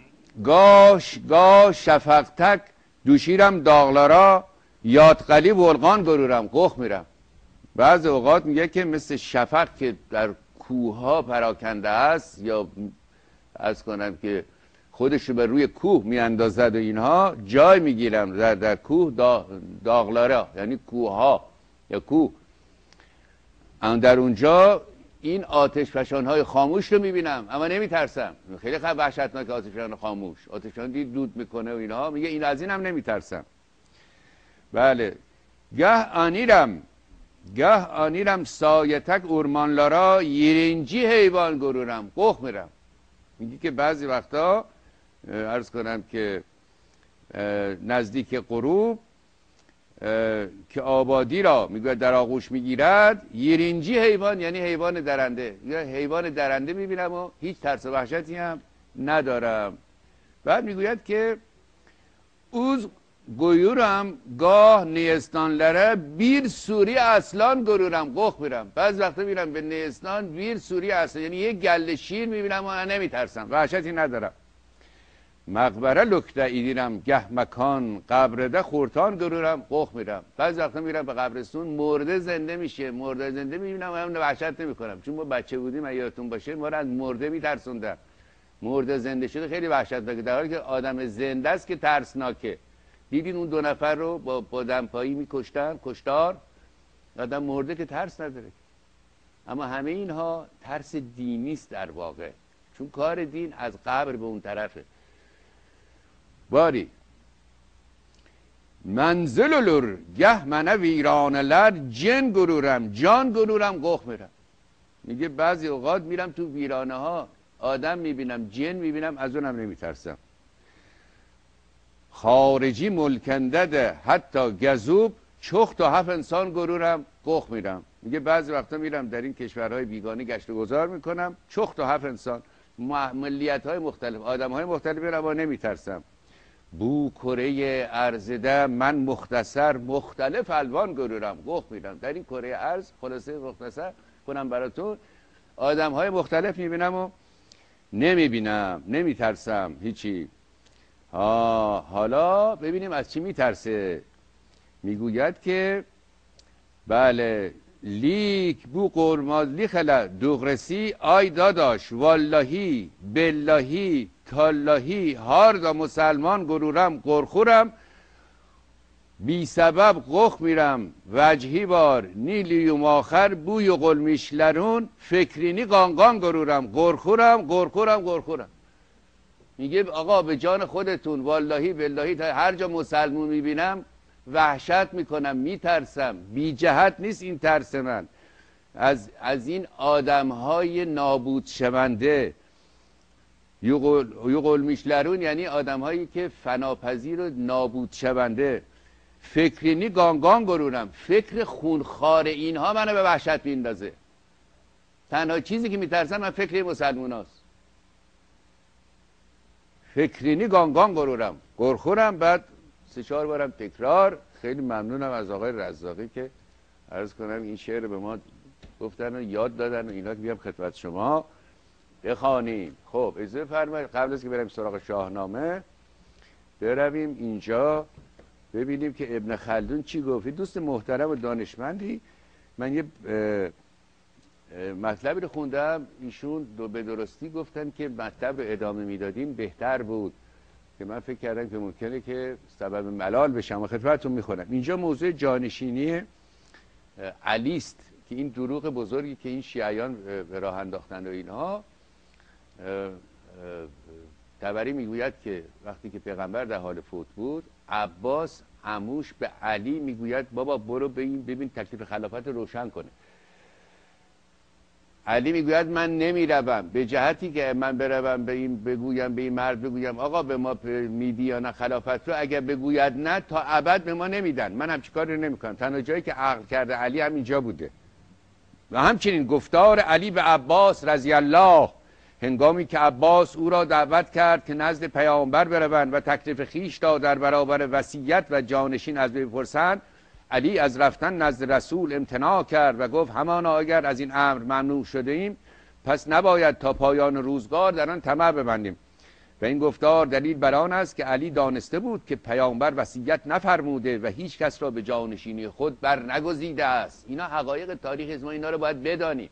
گاه شفقتک دوشیرم داغلارا، یادقلی ولقان گرورم قخ میرم. بعض اوقات میگه که مثل شفق که در کوه ها پراکنده است، یا عرض کنم که خودش رو بر روی کوه میاندازد و اینها، جای میگیرم در کوه داغلارا، یعنی کوه ها یا کوه، در اونجا این آتش فشان های خاموش رو میبینم اما نمیترسم. خیلی وحشتناک آتش فشان خاموش، آتش فشان دود میکنه و اینها، میگه این از این هم نمیترسم. بله. گه آنیرم سایتک اورمان لارا، یرینجی حیوان گرورم قخ میرم. میگه که بعضی وقتا عرض کنم که نزدیک غروب که آبادی را میگه در آغوش میگیرد، یرینجی حیوان یعنی حیوان درنده، یا حیوان درنده میبینم و هیچ ترس و وحشتی هم ندارم. بعد میگوید که اوز گویورم گاه نیستان لره، بیر سوری اصلان گرورم قخ میرم. بعض وقتا میرم به نیستان، بیر سوری اصلان یعنی یک گله شیر میبینم و نمیترسم، وحشتی ندارم. مقبره لکته ایدیرم گه مکان، قبرده خورتان گرورم قخ میرم. بعض وقتا میرم به قبرستون، مرده زنده میشه، مرده زنده میبینم و هم وحشت نمیکنم، چون ما بچه بودیم اگه یادتون باشه ما رو از مرده میترسوندن. مرده زنده شده خیلی وحشتناکه، در حالی که آدم زنده است که ترسناکه. دیدین اون دو نفر رو با دمپایی میکشتن، کشتار، آدم مرده که ترس نداره. اما همه اینها ترس دینی است در واقع، چون کار دین از قبر به اون طرفه. باری منزل لر گه منه ویران لر، جن گرورم جان گرورم قخ میرم. میگه بعضی اوقات میرم تو ویرانه ها، آدم میبینم، جن میبینم، از اونم نمیترسم. خارجی ملکنده ده حتی گزوب، چخ تا 7 انسان گرورم قخ میرم. میگه بعضی وقتا میرم در این کشورهای بیگانه گشت و گذار میکنم، چخ تا 7 انسان، ملیت های مختلف، آدم های مختلف رو نمیترسم. بو کره ارزده من مختصر، مختلف الوان گرورم قخ میرم. در این کره ارز خلاصه مختصر کنم براتون، آدم های مختلف میبینم و نمیبینم، نمیترسم هیچی. حالا ببینیم از چی میترسه. میگوید که بله لیک بو قرماز لیخلا دوغرسی، آی داداش واللهی باللهی تاللهی، هار دا مسلمان گرورم قرخورم، بی سبب قخ میرم وجهی بار، نیلیوم آخر بوی قلمیشلرون، فکرینی قانقان گرورم قرخورم. میگه آقا به جان خودتون واللهی باللهی، تا هر جا مسلمون میبینم وحشت میکنم، میترسم. بی جهت نیست این ترس من از این آدم های نابود شونده. یقول میشلرون یعنی آدم هایی که فناپذیر و نابود شونده. فکرینی گانگان گرورم، فکر خونخوار اینها منو به وحشت میندازه. تنها چیزی که میترسم من فکر مسلمون هاست. فکرینی گانگان گرورم گرخورم. بعد 3-4 بارم تکرار. خیلی ممنونم از آقای رزاقی که عرض کنم این شعر به ما گفتن و یاد دادن و اینا که بیام خدمت شما بخوانیم. خب اجازه فرمایید قبل از که بریم سراغ شاهنامه برویم اینجا ببینیم که ابن خلدون چی گفت. دوست محترم و دانشمندی، من یه مطلبی رو خوندم، ایشون به درستی گفتن که مطلب رو ادامه میدادیم بهتر بود، که من فکر کردم که ممکنه که سبب ملال بشم و خدمتتون میخونم. اینجا موضوع جانشینی علی است که این دروغ بزرگی که این شیعیان به راه انداختن و اینها. طبری میگوید که وقتی که پیغمبر در حال فوت بود، عباس عموش به علی میگوید بابا برو ببین تکلیف خلافت روشن کنه. علی میگوید من نمیروم، به جهتی که من بروم به این بگویم، به این مرد بگویم آقا به ما میدی یا نه خلافت رو، اگر بگوید نه تا ابد به ما نمیدن، من همچین کاری رو نمیکنم. تنها جایی که عقل کرده علی هم اینجا بوده. و همچنین گفتار علی به عباس رضی الله هنگامی که عباس او را دعوت کرد که نزد پیامبر بروند و تکلیف خویش را در برابر وصیت و جانشین از وی بپرسند، علی از رفتن نزد رسول امتناع کرد و گفت همانا اگر از این امر ممنوع شده ایم پس نباید تا پایان روزگار در آن طمع ببندیم. و این گفتار دلیل بر آن است که علی دانسته بود که پیامبر وصیت نفرموده و هیچ کس را به جانشینی خود بر نگزیده است. اینا حقایق تاریخ، ما اینا رو باید بدانیم.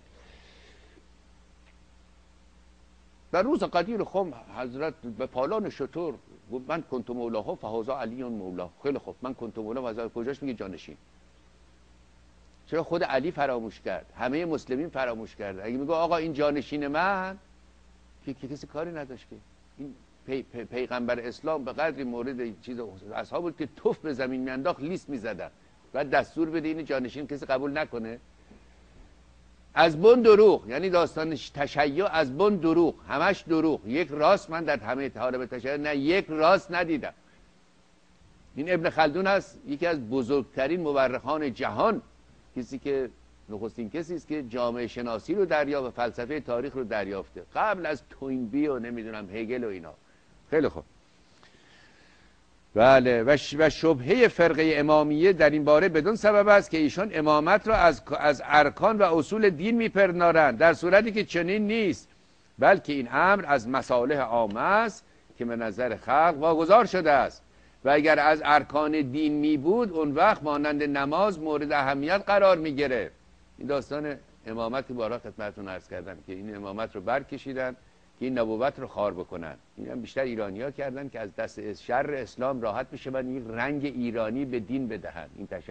در روز قدیر خم حضرت به پالان شطور من کنت مولاه فهذا علی مولاه. خیلی خوب، من کنت مولاه و حضرت کجاش میگه جانشین؟ چرا خود علی فراموش کرد؟ همه مسلمین فراموش کرد. اگه میگه آقا این جانشین من، که کسی کاری نداشت. که این پیغمبر اسلام به قدری مورد چیز اصحاب بود که توف به زمین میانداخت لیست میزدن و دستور بده این جانشین کسی قبول نکنه. از بن دروغ، یعنی داستان تشیع از بن دروغ، همش دروغ. یک راست من در همه طالب تشیع نه یک راست ندیدم. این ابن خلدون هست، یکی از بزرگترین مورخان جهان، کسی که نخستین کسی است که جامعه شناسی رو دریافت و فلسفه تاریخ رو دریافته، قبل از توینبی و نمیدونم هگل و اینا. خیلی خوب. بله. و شبهه فرقه امامیه در این باره بدون سبب است که ایشان امامت را از ارکان و اصول دین میپندارند، در صورتی که چنین نیست، بلکه این امر از مصالح عامه است که به نظر خلق واگذار شده است. و اگر از ارکان دین می بود اون وقت مانند نماز مورد اهمیت قرار می گرفت. این داستان امامت که بارها خدمتتون عرض کردم که این امامت رو برکشیدن که این نبوت رو خوار بکنن. این هم بیشتر ایرانی‌ها کردن که از دست شر اسلام راحت بشه و این رنگ ایرانی به دین بدهن. این تشیع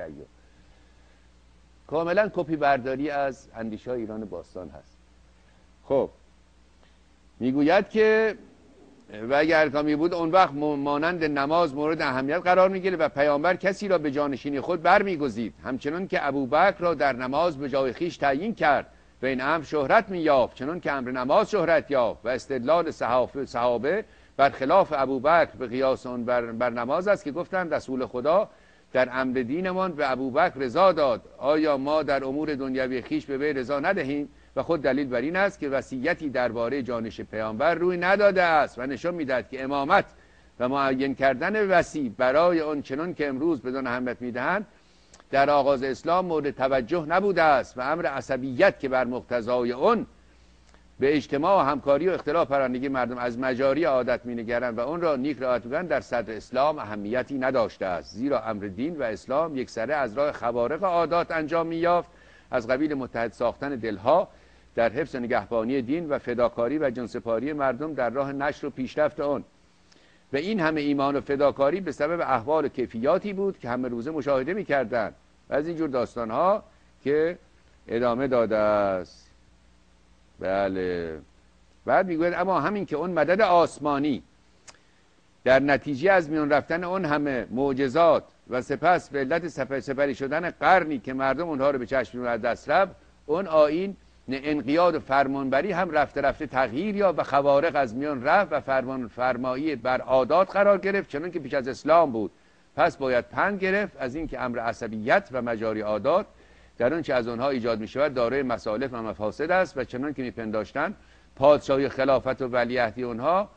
کاملا کپی برداری از اندیشه‌های ایران باستان هست. خب میگوید که و اگر ارکانی بود اون وقت مانند نماز مورد اهمیت قرار میگیره و پیامبر کسی را به جانشینی خود برمیگزید، همچنان که ابوبکر را در نماز به جای خیش تعیین کرد و این امر شهرت می‌یافت، چنان که امر نماز شهرت یافت. و استدلال صحابه برخلاف ابوبکر به قیاس اون بر نماز است که گفتند رسول خدا در امر دینمان به ابوبکر رضا داد، آیا ما در امور دنیوی خیش به وی رضا ندهیم؟ و خود دلیل بر این است که وصیتی درباره جانش پیامبر روی نداده است و نشان میدهد که امامت و معین کردن وصی برای آن چنان که امروز بدون اهمیت میدهند در آغاز اسلام مورد توجه نبوده است و امر عصبیت که بر مقتضای اون به اجتماع و همکاری و اختلاف پرندگی مردم از مجاری عادت مینگرند و اون را نیک رعایت می‌کنند در صدر اسلام اهمیتی نداشته است، زیرا امر دین و اسلام یکسره از راه خوارق عادات انجام می‌یافت، از قبیل متحد ساختن دلها در حفظ و نگهبانی دین و فداکاری و جانسپاری مردم در راه نشر و پیشرفت آن. و این همه ایمان و فداکاری به سبب احوال و کیفیاتی بود که همه روزه مشاهده می‌کردند و از اینجور داستان‌ها که ادامه داده است. بله. بعد میگوید اما همین که اون مدد آسمانی در نتیجه از میان رفتن اون همه معجزات و سپس به علت سپری شدن قرنی که مردم اونها رو به چشم از دست رفت، اون آیین انقیاد و فرمانبری هم رفته رفته تغییر یا و خوارق از میان رفت و فرمان فرمایی بر عادات قرار گرفت چنان که پیش از اسلام بود. پس باید پند گرفت از این که امر عصبیت و مجاری عادات در آنچه از آنها ایجاد می شود دارای مصالح و مفاسد است و چنان که میپنداشتند پادشاهی خلافت و ولیعهدی آنها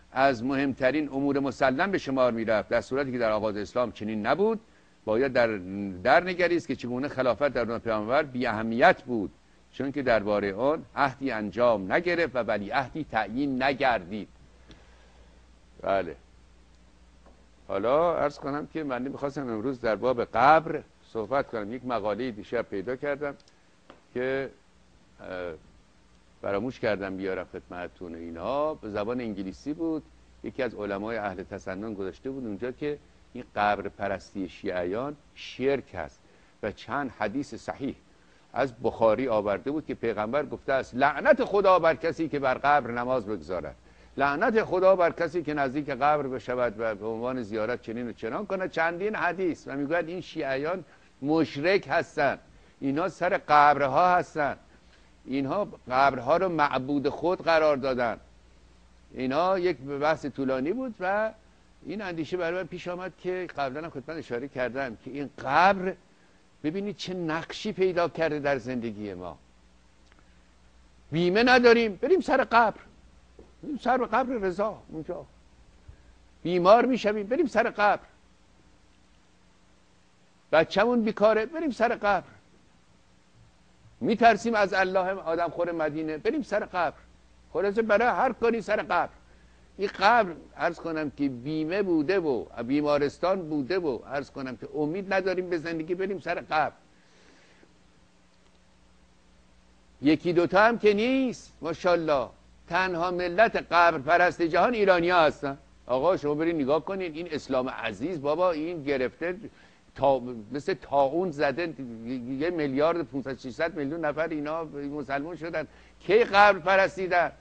از مهمترین امور مسلم به شمار میرفت، در صورتی که در آغاز اسلام چنین نبود. باید در نگریست که چگونه خلافت در دوران پیامبر بی اهمیت بود، چون که درباره آن عهدی انجام نگرفت و ولیعهدی تعیین نگردید. بله. حالا عرض کنم که من میخواستم امروز در باب قبر صحبت کنم. یک مقاله دیشب پیدا کردم که فراموش کردم بیارم خدمتتون. اینها به زبان انگلیسی بود، یکی از علمای اهل تسنن گذاشته بود اونجا که این قبر پرستی شیعیان شرک است و چند حدیث صحیح از بخاری آورده بود که پیغمبر گفته است لعنت خدا بر کسی که بر قبر نماز بگذارد، لعنت خدا بر کسی که نزدیک قبر بشود و به عنوان زیارت چنین و چنان کند. چندین حدیث و میگوید این شیعیان مشرک هستند، اینها سر قبرها هستند، اینها قبرها رو معبود خود قرار دادن. اینها یک بحث طولانی بود و این اندیشه برای من پیش آمد که قبلا هم خدمت اشاره کردم که این قبر ببینید چه نقشی پیدا کرده در زندگی ما. بیمه نداریم بریم سر قبر، بریم سر قبر رضا اونجا. بیمار میشویم بریم سر قبر، بچه‌مون بیکاره بریم سر قبر، میترسیم از الله آدم خور مدینه بریم سر قبر. خلاصه برای هر کاری سر قبر. این قبر عرض کنم که بیمه بوده و بیمارستان بوده و عرض کنم که امید نداریم به زندگی بریم سر قبر. یکی دوتا هم که نیست ماشاءالله. تنها ملت قبر پرست جهان ایرانی ها هستن. آقا شما برید نگاه کنید این اسلام عزیز بابا این گرفته مثل طاعون زده 1,500,000,000 میلیون نفر اینا مسلمان شدن. کی قبر پرستیدن؟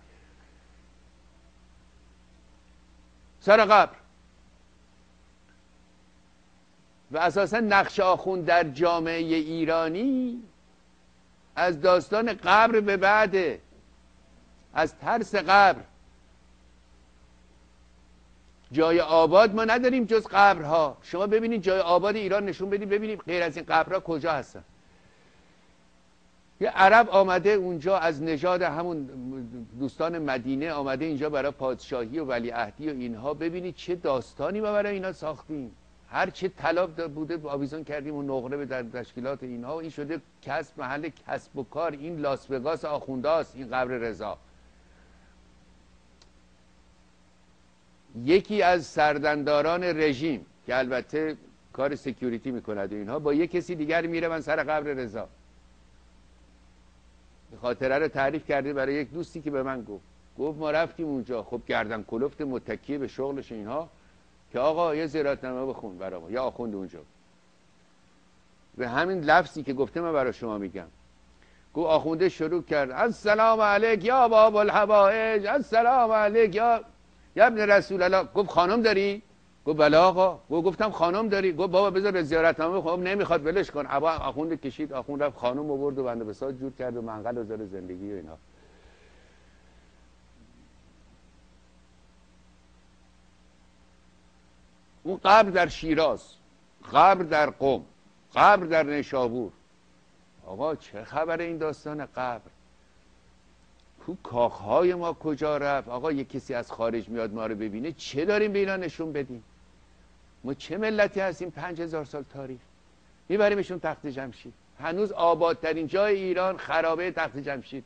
سر قبر. و اساسا نقش آخوند در جامعه ایرانی از داستان قبر به بعده، از ترس قبر. جای آباد ما نداریم جز قبرها. شما ببینید جای آباد ایران نشون بدید ببینید غیر از این قبرها کجا هستن. یه عرب آمده اونجا از نژاد همون دوستان مدینه آمده اینجا برای پادشاهی و ولیعهدی و اینها. ببینید چه داستانی ما برای اینا ساختیم، هر چه طلا بوده آویزان کردیم و نقره به در تشکیلات اینها و این شده کسب محل کسب و کار. این لاس وگاس آخونداست این قبر رضا. یکی از سردمداران رژیم که البته کار سکیوریتی میکند و اینها با یک کسی دیگر میره من سر قبر رضا. خاطره رو تعریف کرده برای یک دوستی که به من گفت ما رفتیم اونجا. خب گردن کلفت متکی به شغلش اینها که آقا یه زیارتنامه بخون برای ما، یا آخوند اونجا به همین لفظی که گفته من برای شما میگم. گفت آخونده شروع کرد السلام علیک یا باب الحوائج، السلام علیک یا ابن رسول الله. گفت خانم داری؟ گفت بله آقا. گفتم خانم داری؟ گفت بابا بذار به زیارتنامه. خب نمیخواد ولش کن. آخوند کشید، آخوند رفت خانم آورد و بنده بساط جور کرد و منقل و زار زندگی و اینا. اون قبر در شیراز، قبر در قم، قبر در نیشابور. آقا چه خبر این داستان قبر؟ تو کاخهای ما کجا رفت؟ آقا یک کسی از خارج میاد ما رو ببینه چه داریم به اینا نشون بدیم؟ ما چه ملتی هستیم 5000 سال تاریخ؟ میبریمشون تخت جمشید. هنوز آبادترین جای ایران خرابه تخت جمشید،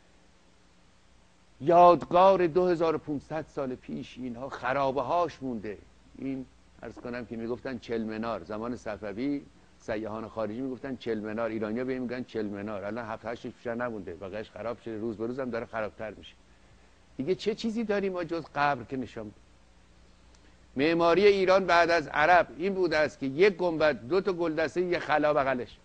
یادگار 2500 سال پیش اینها خرابه هاش مونده. این عرض کنم که میگفتن چلمنار، زمان صفوی سیاحان خارجی میگفتن چلمنار، ایرانی‌ها به این میگن چلمنار. الان 7-8 بیشتر نمونده، بقیه‌اش خراب شده، روز به روز هم داره خرابتر میشه. دیگه چه چیزی داریم ما جز قبر که نشون؟ معماری ایران بعد از عرب این بوده است که یک گنبد، 2 تا گلدسته، یه خلا بغلش.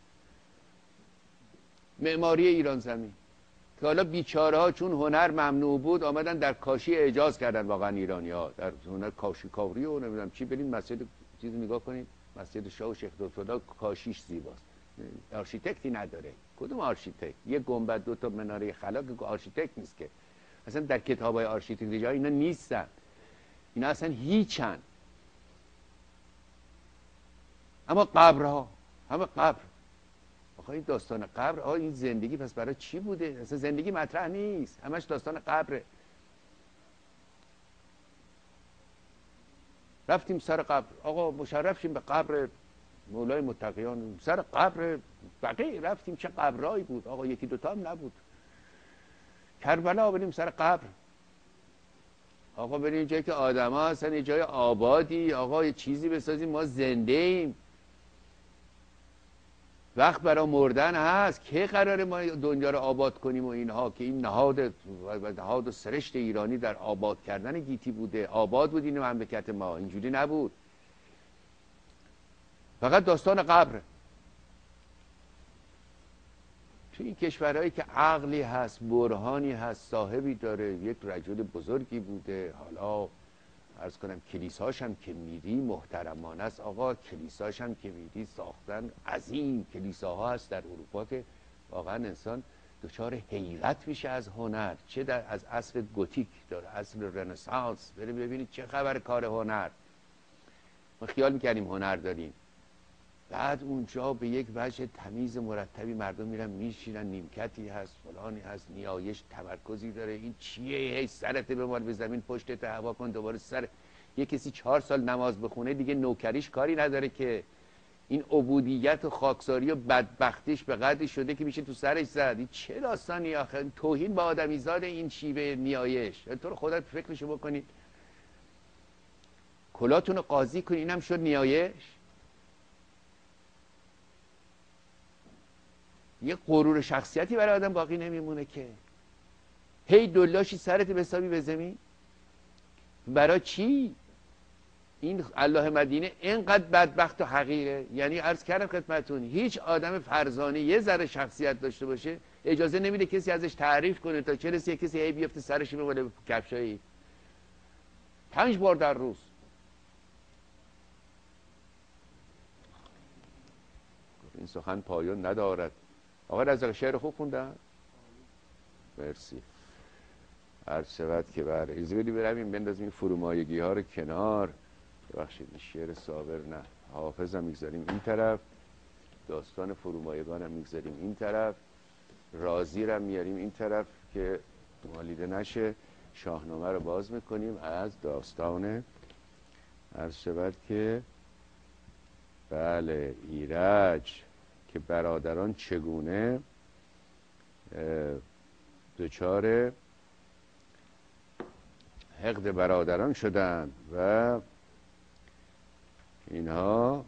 معماری ایران زمین که حالا بیچاره ها چون هنر ممنوع بود آمدن در کاشی اعجاز کردن. واقعا ایرانی‌ها در هنر کاشی کاوری و نمیدونم چی. برید مسجد چیز نگاه کنید، مسجد شاه و شیخ دکتردا کاشیش زیباست، آرشیتکتی نداره. کدوم آرشیتکت؟ یه گنبد، 2 تا مناره خلا که آرشیتکت نیست که. اصلا در کتابای آرشیتکتوری اینا نیستن، اینا اصلا هیچن. اما قبرها همه قبر. آخه این داستان قبر، این زندگی پس برای چی بوده؟ اصلا زندگی مطرح نیست، همش داستان قبره. رفتیم سر قبر. آقا مشرف شیم به قبر مولای متقیان، سر قبر بقیع رفتیم. چه قبرایی بود آقا، یکی دوتا هم نبود. کربلا بریم سر قبر. آقا بریم جایی که آدم ها هستن، یه جای آبادی، آقا یه چیزی بسازیم، ما زنده ایم، وقت برای مردن هست. که قراره ما دنیا رو آباد کنیم و اینها، که این نهاد و سرشت ایرانی در آباد کردن گیتی بوده. آباد بود این مملکت ما، اینجوری نبود. فقط داستان قبر. تو این کشورهایی که عقلی هست، برهانی هست، صاحبی داره، یک رجل بزرگی بوده، حالا عرض کنم کلیساش هم که میری محترمانه است آقا، کلیساش هم که میری ساختن عظیم کلیساها هست در اروپا که واقعا انسان دچار حیرت میشه از هنر. چه از عصر گوتیک داره، عصر رنسانس، بریم ببینید چه خبر کار هنر. ما خیال میکنیم هنر داریم، بعد اونجا به یک وجه تمیز مرتبی مردم میرن میشینن، نیمکتی هست، فلانی هست، نیایش تمرکزی داره. این چیه؟ هی سرت بمال به زمین، پشتت هوا کن، دوباره سر. یه کسی 4 سال نماز بخونه دیگه نوکریش کاری نداره که. این عبودیت و خاکساری و بدبختیش به قدری شده که میشه تو سرش زد. این چه داستانی آخه؟ توهین به آدمیزاد این شیوه نیایش. تو رو خدا فکرشو بکنید، کلاتون رو قاضی کنید، اینم شد نیایش. یه غرور شخصیتی برای آدم باقی نمیمونه که هی دلاشی سرت بسابی به زمین. برای چی؟ این الله مدینه اینقدر بدبخت و حقیره. یعنی عرض کردم خدمتون، هیچ آدم فرزانه یه ذره شخصیت داشته باشه اجازه نمیده کسی ازش تعریف کنه، تا چه رسه کسی هی بیفته سرش بماله به کفشایی 5 بار در روز. این سخن پایان ندارد. آقا رزاق شعر خوب خوندن؟ مرسی. عرض شود که بله ایزی بدی برویم بندازیم این فرومایگی ها رو کنار. ببخشید شعر صابر نه، حافظ هم میگذاریم این طرف، داستان فرومایگان هم میگذاریم این طرف، رازی رو هم میاریم این طرف که مالیده نشه. شاهنامه رو باز میکنیم از داستان عرض شود که بله ایرج، که برادران چگونه دچار حقد برادران شدند و اینها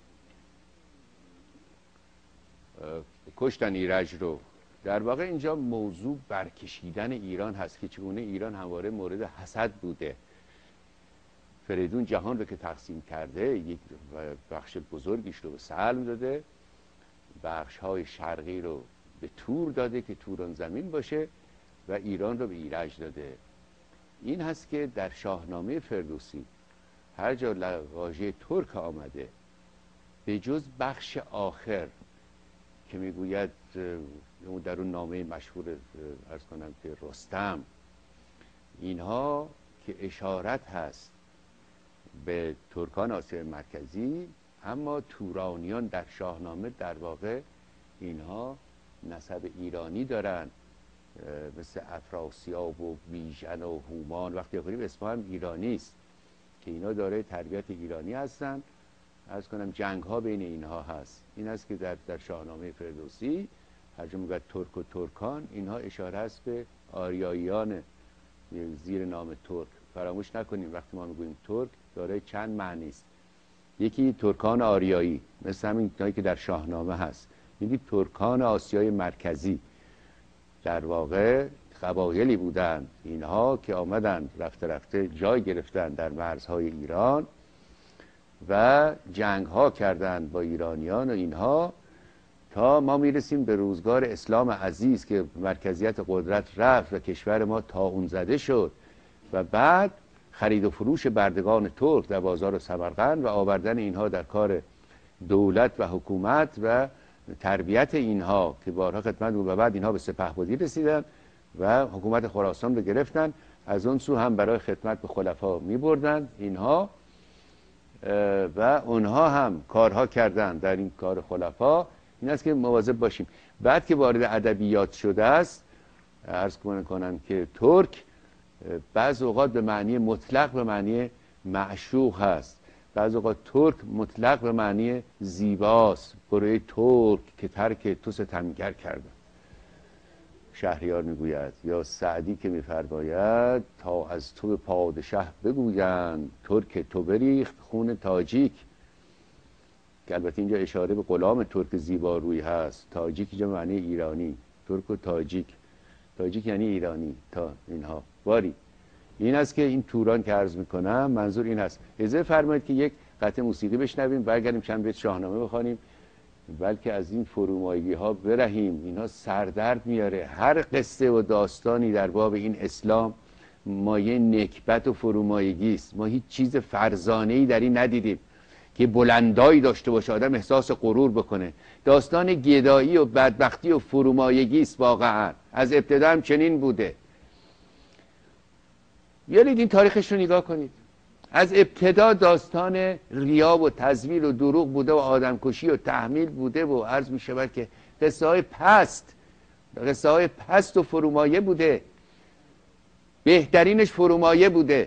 کشتن ایرج رو. در واقع اینجا موضوع برکشیدن ایران هست که چگونه ایران همواره مورد حسد بوده. فریدون جهان رو که تقسیم کرده، یک بخش بزرگیش رو به سلم داده، بخش های شرقی رو به تور داده که توران زمین باشه و ایران رو به ایرج داده. این هست که در شاهنامه فردوسی هر جا واژه ترک آمده به جز بخش آخر که میگوید در اون نامه مشهور عرض کنم که رستم، اینها که اشارت هست به ترکان آسیای مرکزی، اما تورانیان در شاهنامه در واقع اینها نسب ایرانی دارن، مثل افراسیاب و بیژن و هومان. وقتی بخونیم اسمها هم ایرانی است که اینا دارای تربیت ایرانی هستن. عرض کنم جنگ ها بین اینها هست. این است که در شاهنامه فردوسی هر جا میگه ترک و ترکان، اینها اشاره است به آریاییان زیر نام ترک. فراموش نکنیم وقتی ما میگوییم ترک دارای چند معنی است. یکی ترکان آریایی مثل همین که در شاهنامه هست، یکی ترکان آسیای مرکزی. در واقع قبایلی بودند اینها که آمدند رفته رفته جای گرفتن در مرزهای ایران و جنگ ها کردند با ایرانیان و اینها، تا ما میرسیم به روزگار اسلام عزیز که مرکزیت قدرت رفت و کشور ما طاعون زده شد و بعد خرید و فروش بردگان ترک در بازار سمرقند و آوردن اینها در کار دولت و حکومت و تربیت اینها که بارها خدمت بود و بعد اینها به سپهبدی رسیدن و حکومت خراسان رو گرفتن. از اون سو هم برای خدمت به خلفا می بردن اینها و اونها هم کارها کردن در این کار خلفا. این است که مواظب باشیم. بعد که وارد ادبیات شده است عرض کنم که ترک بعض اوقات به معنی مطلق به معنی معشوق هست. بعضی اوقات ترک مطلق به معنی زیباست. برای ترک که ترک تو ستمگر کردن. شهریار میگوید یا سعدی که میفرماید تا از تو به پادشه بگویند ترک تو بریخت خون تاجیک، که البته اینجا اشاره به غلام ترک زیباروی هست. تاجیک اینجا معنی ایرانی، ترک و تاجیک، تاجیک یعنی ایرانی. تا اینها باری این است که این توران که عرض میکنم منظور این هست. اجازه فرمایید که یک قطعه موسیقی بشنویم، برگردیم چند بیت شاهنامه بخوانیم، بلکه از این فرومایگی ها برهیم. اینها سردرد میاره. هر قصه و داستانی در باب این اسلام مایه نکبت و فرومایگی است. ما هیچ چیز فرزانه‌ای در این ندیدیم که بلندایی داشته باشه آدم احساس غرور بکنه. داستان گدایی و بدبختی و فرومایگی است واقعا. از ابتدا هم چنین بوده. بیایید این تاریخش رو نگاه کنید. از ابتدا داستان ریا و تزویر و دروغ بوده و آدمکشی و تحمیل بوده و عرض می شود که قصه های پست و فرومایه بوده. بهترینش فرومایه بوده.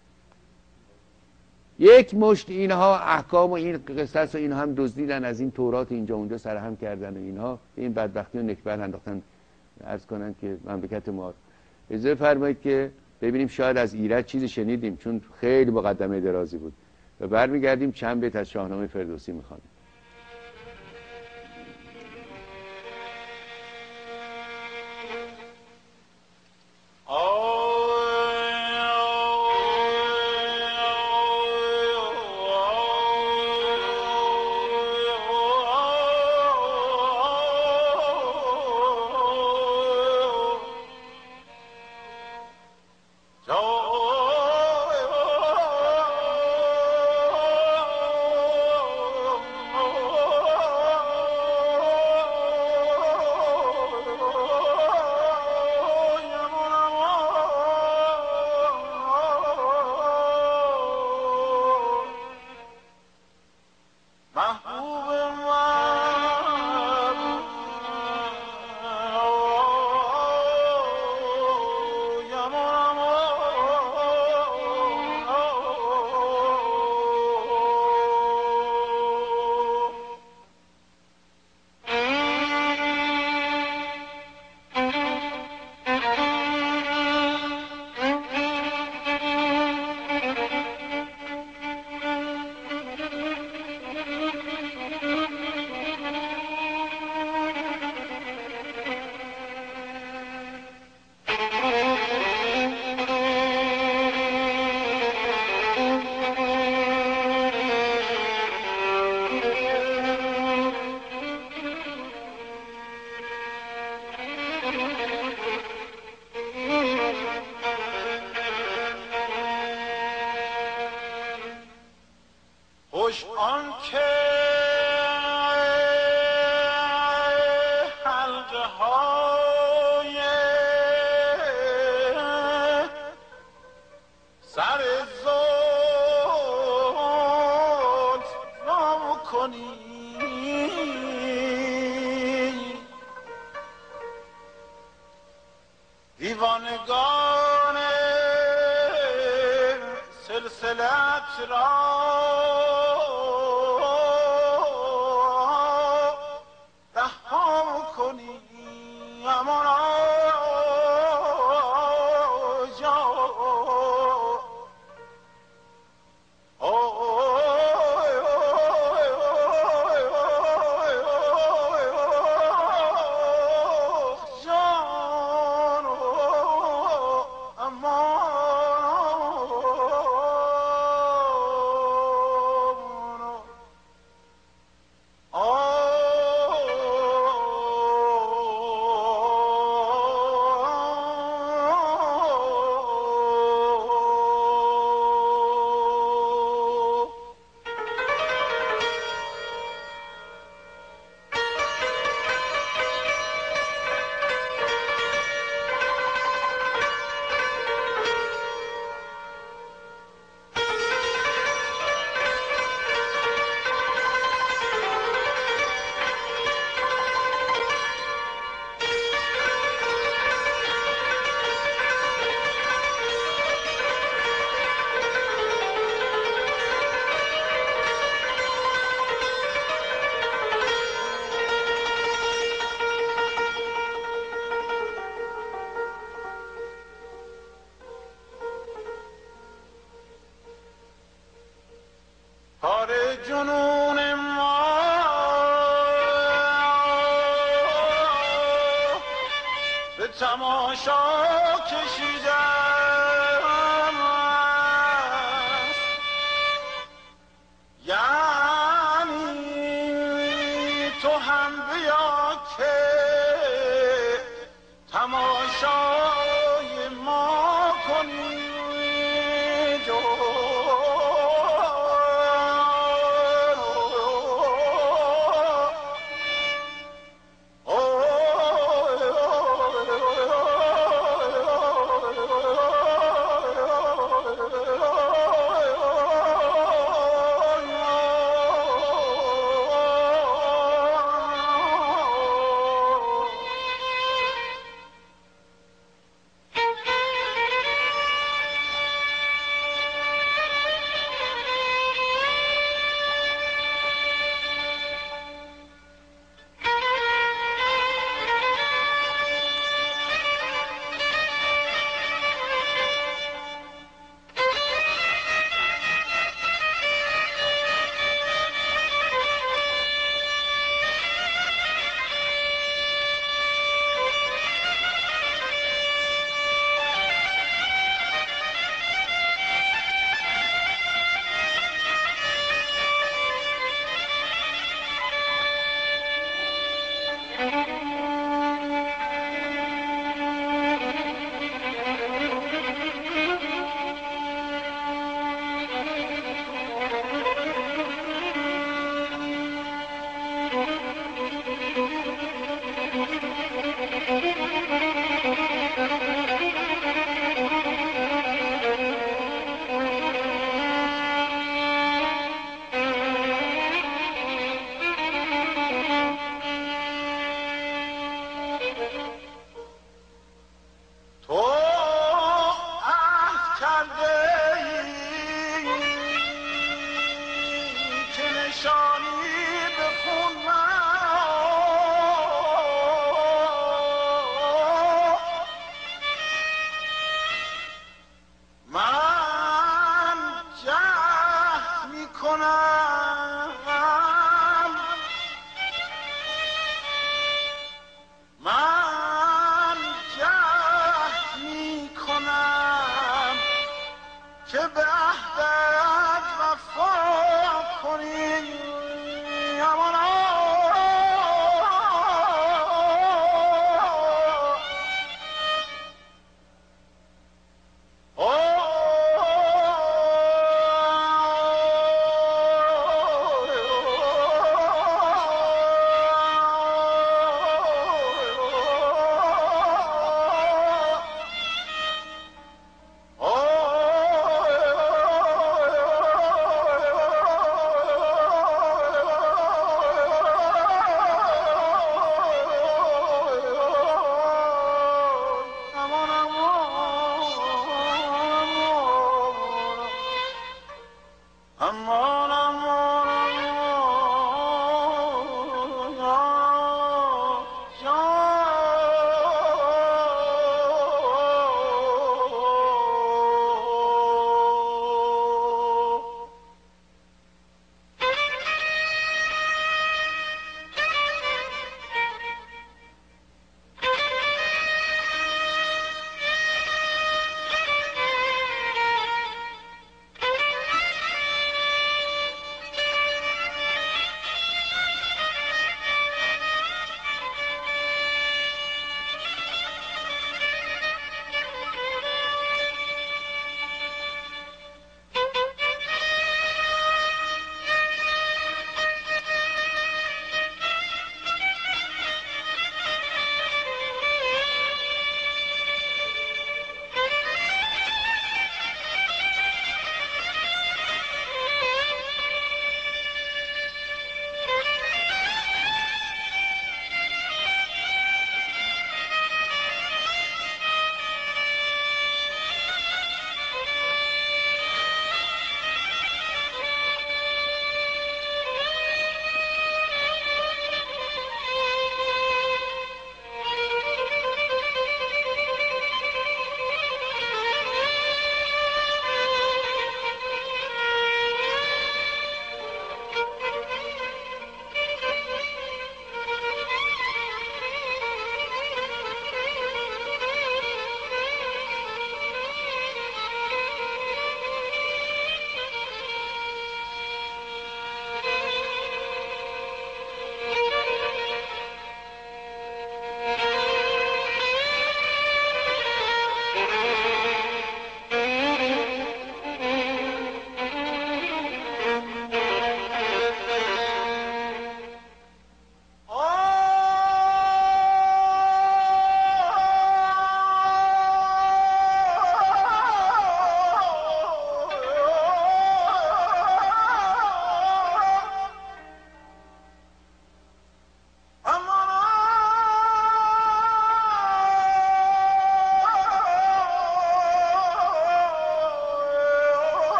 یک مشت اینها احکام و این قصص و اینها هم دزدیدن از این تورات اینجا اونجا سرهم کردن و اینها این بدبختی و نکبت انداختن. عرض کنن که مملکت ما. اجازه فرمایید که ببینیم شاید از ایرج چیزی شنیدیم، چون خیلی مقدمه درازی بود، و برمیگردیم چند بیت از شاهنامه فردوسی میخوانیم. خوش آن که حلقه های سر زلف را کنی دیوانگان سلسلت را جنون ما به تماشا کشیدم است. یعنی تو هم بیا که تماشای ما کنی. من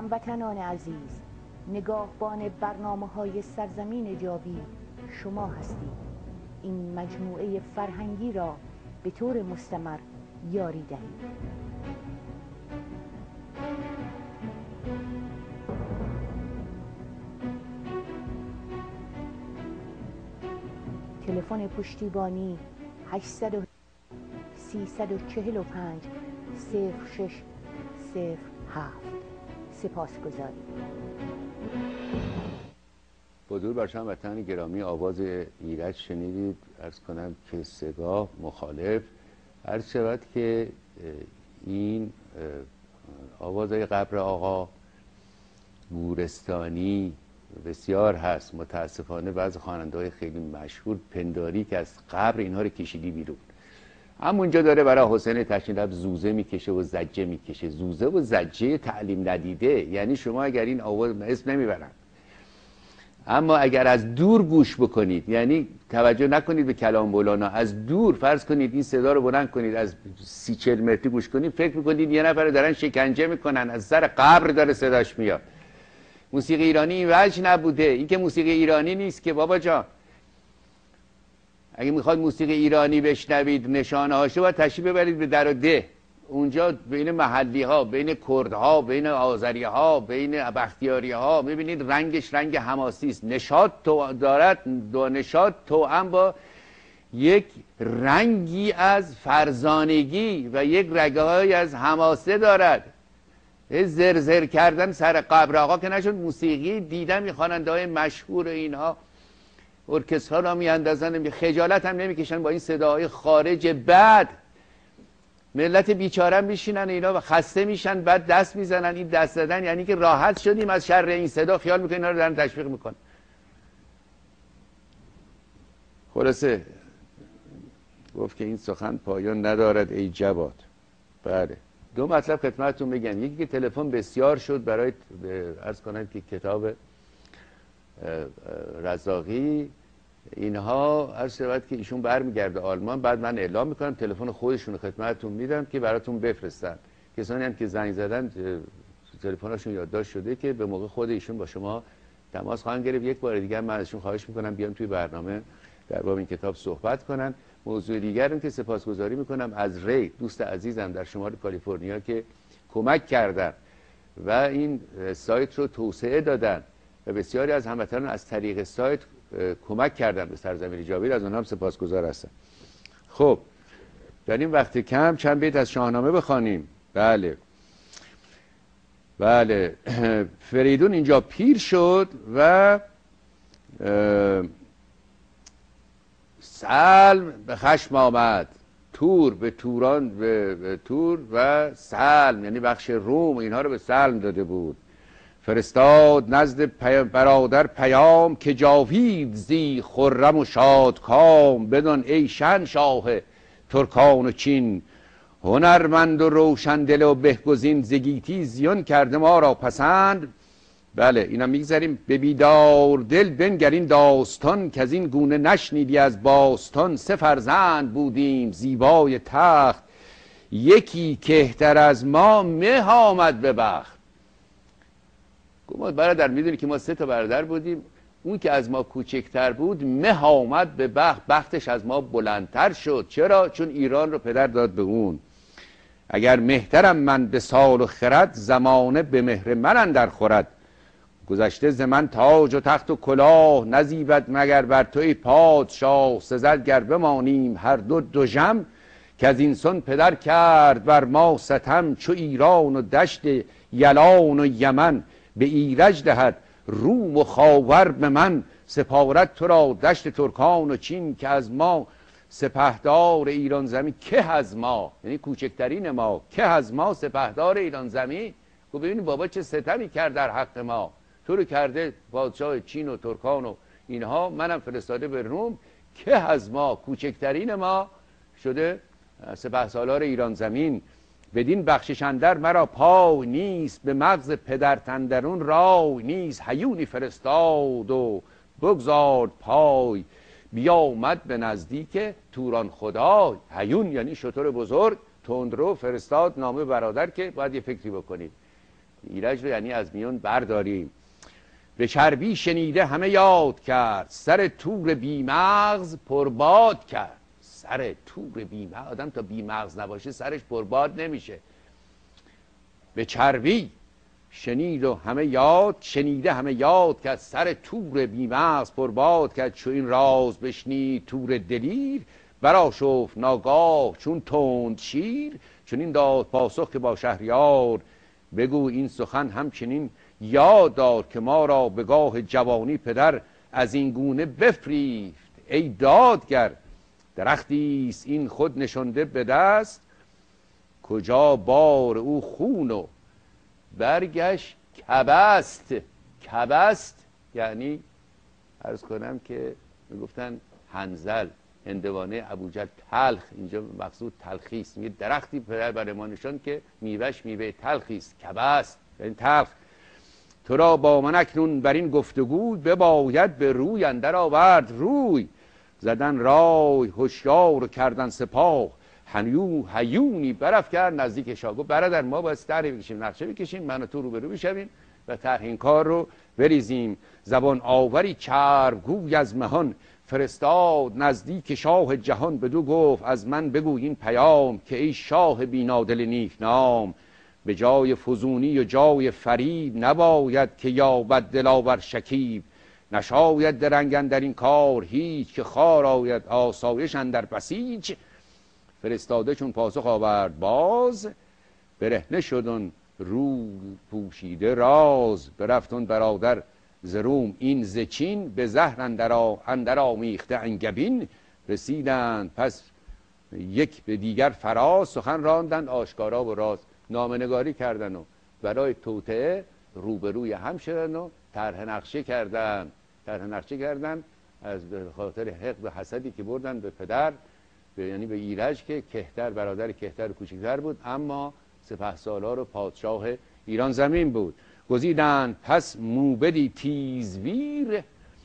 هموطنان عزیز، نگاهبان برنامه‌های سرزمین جاوید شما هستید. این مجموعه فرهنگی را به طور مستمر یاری دهید. تلفن پشتیبانی 800 345 0607. سپاسگزاریم. با درود بر شما وطنان گرامی، آواز ایرج شنیدید. عرض کنم که سگاه مخالف عرض شود که این آوازهای قبر آقا گورستانی بسیار هست. متاسفانه بعض خواننده‌های خیلی مشهور پنداری که از قبر اینها رو کشیدی بیرون. همونجا داره برای حسین تشنیلب زوزه میکشه و زجه میکشه. زوزه و زجه تعلیم ندیده، یعنی شما اگر این آواز اسم نمیبرن، اما اگر از دور گوش بکنید، یعنی توجه نکنید به کلام مولانا، از دور فرض کنید این صدا رو بلند کنید، از 30-40 متری گوش کنید، فکر میکنید یه نفر دارن شکنجه میکنن، از سر قبر داره صداش میاد. موسیقی ایرانی این وجه نبوده. این که موسیقی ایرانی نیست که بابا جان. اگه میخواد موسیقی ایرانی بشنوید نشانه هاشو باید تشریف ببرید به در و ده. اونجا بین محلی ها، بین کردها، بین آذری ها، بین بختیاری ها میبینید رنگش رنگ حماسی است. نشاط دارد، دو نشاط توأم با یک رنگی از فرزانگی و یک رگه‌ای از حماسه دارد. زرزر کردن سر قبر آقا که نشد. موسیقی دیدم این خواننده‌های مشهور اینها ارکسترها را میاندازن، خجالت هم نمیکشن با این صداهای خارج بد. ملت بیچاره میشینن اینا و خسته میشن، بعد دست میزنن. این دست زدن یعنی که راحت شدیم از شر این صدا، خیال میکنن اینا رو دارن تشویق میکنن. خلاصه گفت که این سخن پایان ندارد ای جواد. بله، دو مطلب خدمتتون بگم. یکی که تلفن بسیار شد برای عرض کنم که کتاب رزاقی اینها، عرض شود که ایشون برمیگرده آلمان، بعد من اعلام میکنم تلفن خودشون رو خدمتتون میدم که براتون بفرستن. کسانی هم که زنگ زدن تلفنشون یادداشت شده که به موقع خود ایشون با شما تماس خواهند گرفت. یک بار دیگه من ازشون خواهش میکنم بیان توی برنامه در باب این کتاب صحبت کنن. موضوع دیگر این که سپاسگزاری میکنم از ری، دوست عزیزم در شمال کالیفرنیا که کمک کردن و این سایت رو توسعه دادن و بسیاری از هموطنان از طریق سایت کمک کردن به سرزمین جاوید. از اونها هم سپاسگزار هستم. خب در این وقت کم چند بیت از شاهنامه بخوانیم. بله بله. فریدون اینجا پیر شد و سلم به خشم آمد. تور به توران، به تور و سلم یعنی بخش روم اینها رو به سلم داده بود. فرستاد نزد برادر پیام که جاوید زی خرم و شادکام. بدان ای شهنشاه ترکان و چین، هنرمند و روشندل و بهگزین. ز گیتی زیان کرده ما را پسند. بله اینا میگذاریم. به بیدار دل بنگر این داستان، که از این گونه نشنیدی از باستان. 3 فرزند بودیم زیبای تخت، یکی کهتر از ما مه آمد به بخت. گفت برادر میدونی که ما 3 تا برادر بودیم، اون که از ما کوچکتر بود مه آمد به بخت، بختش از ما بلندتر شد. چرا؟ چون ایران رو پدر داد به اون. اگر مهترم من به سال و خرد، زمانه به مهر من اندر خورد. گذشته ز من تاج و تخت و کلاه، نزیبد مگر بر توی پادشاه. سزد گر بمانیم هر دو دژم، که از این سان پدر کرد بر ما ستم. چو ایران و دشت یلان و یمن، به ایرج دهد روم و خاور به من. سپارت تو را دشت ترکان و چین، که از ما سپهدار ایران زمین. که از ما یعنی کوچکترین ما، که از ما سپهدار ایران زمین. خب ببینید بابا چه ستمی کرد در حق ما. تو رو کرده پادشاه چین و ترکان و اینها، منم فرستاده به روم. که از ما کوچکترین ما شده سپهسالار ایران زمین. بدین بخشش اندر مرا پای نیست، به مغز پدر تندرون رای نیست. هیونی فرستاد و بگذارد پای، بیامد به نزدیک توران خدای. هیون یعنی شتر بزرگ، تندرو فرستاد نامه برادر که باید یه فکری بکنید. ایرج رو یعنی از میون برداریم. به چربی شنیده همه یاد کرد، سر تور بیمغز پرباد کرد. سر تور بیمغز، آدم تا بیمغز نباشه سرش پرباد نمیشه. به چربی شنیده همه یاد کرد، سر تور بیمغز پرباد کرد. چو این راز بشنید تور دلیر، برآشفت ناگاه چون تند شیر. چون این داد پاسخ که با شهریار، بگو این سخن همچنین یاد دار. که ما را به گاه جوانی پدر، از این گونه بفریفت ای دادگر. درختی است این خود نشانده به دست، کجا بار او خون و برگش کبست. کبست یعنی عرض کنم که میگفتن هنزل، هندوانه ابوجهل تلخ، اینجا مقصود تلخی است. میگه درختی پدر بر ما نشان که میوهش میوه تلخی است، کبست یعنی تلخ. تو را با من اکنون بر این گفتگوی، بباید به روی اندر آورد روی. زدن رای هوشیار و کردن سپاه، هیونی برافکند نزدیک شاه. گفت برادر ما باید طرحی بکشیم، نقشه بکشیم، من و تو روبرو بشویم و طرح این کار رو بریزیم. زبان آوری چربگوی از مهان، فرستاد نزدیک شاه جهان. بدو گفت از من بگو این پیام، که ای شاه بینادل نیک نام. به جای فزونی و جای فریب، نباید که یابد دلاور شکیب. نشاید درنگ اندر این کار هیچ، که خار آید آسایش اندر بسیج. فرستاده چون پاسخ آورد باز، برهنه شدن روی پوشیده راز. برفتن برادر ز روم این ز چین، به زهر اندر آمیخته انگبین. رسیدند پس یک به دیگر فراز، سخن راندند آشکارا و راز. نامه‌نگاری کردن و برای توطئه روبروی هم شدن و طرح نقشه کردن. از خاطر حقد و حسدی که بردن به پدر، یعنی به ایرج که کهتر برادر کهتر کوچکتر بود، اما سپهسالار و پادشاه ایران زمین بود. گزیدند پس موبدی تیزویر،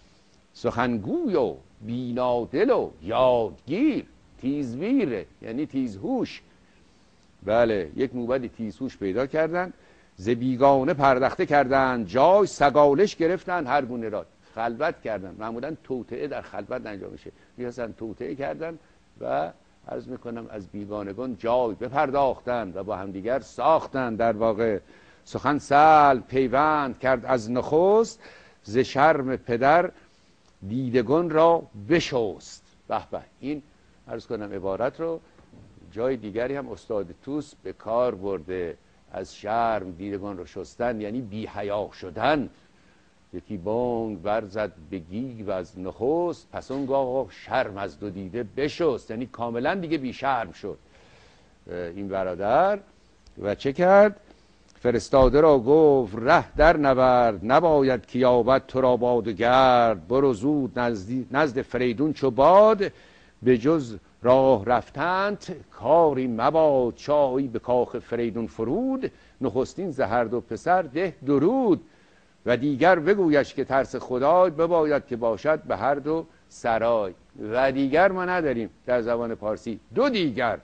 سخنگوی و بینادل و یادگیر. تیزویر یعنی تیزهوش. بله، یک موبد تیزهوش پیدا کردن. ز بیگانه پردخته کردن جای، سگالش گرفتن هر گونه را. خلوت کردن، معمولا توطئه در خلوت انجام میشه. میخواستن توطئه کردن و عرض میکنم از بیگانگان جای بپرداختن و با همدیگر ساختن. در واقع سخن سل پیوند کرد از نخست، ز شرم پدر دیدگان را بشست. به به، این عرض کنم عبارت رو جای دیگری هم استاد توس به کار برده. از شرم دیدگان رو شستن یعنی بی حیا شدن. یکی بانگ برزد به گیو از نخست، پس اونگاه شرم از دو دیده بشست. یعنی کاملا دیگه بی شرم شد این برادر. و چه کرد؟ فرستاده را گفت ره در نورد، نباید که یابد تو را باد و گرد. برو زود نزد فریدون چو باد، به جز راه رفتند کاری مباد. چایی به کاخ فریدون فرود، نخستین ز هر دو پسر ده درود. و دیگر بگویش که ترس خدای، بباید که باشد به هر دو سرای. و دیگر ما نداریم در زبان پارسی، دو دیگر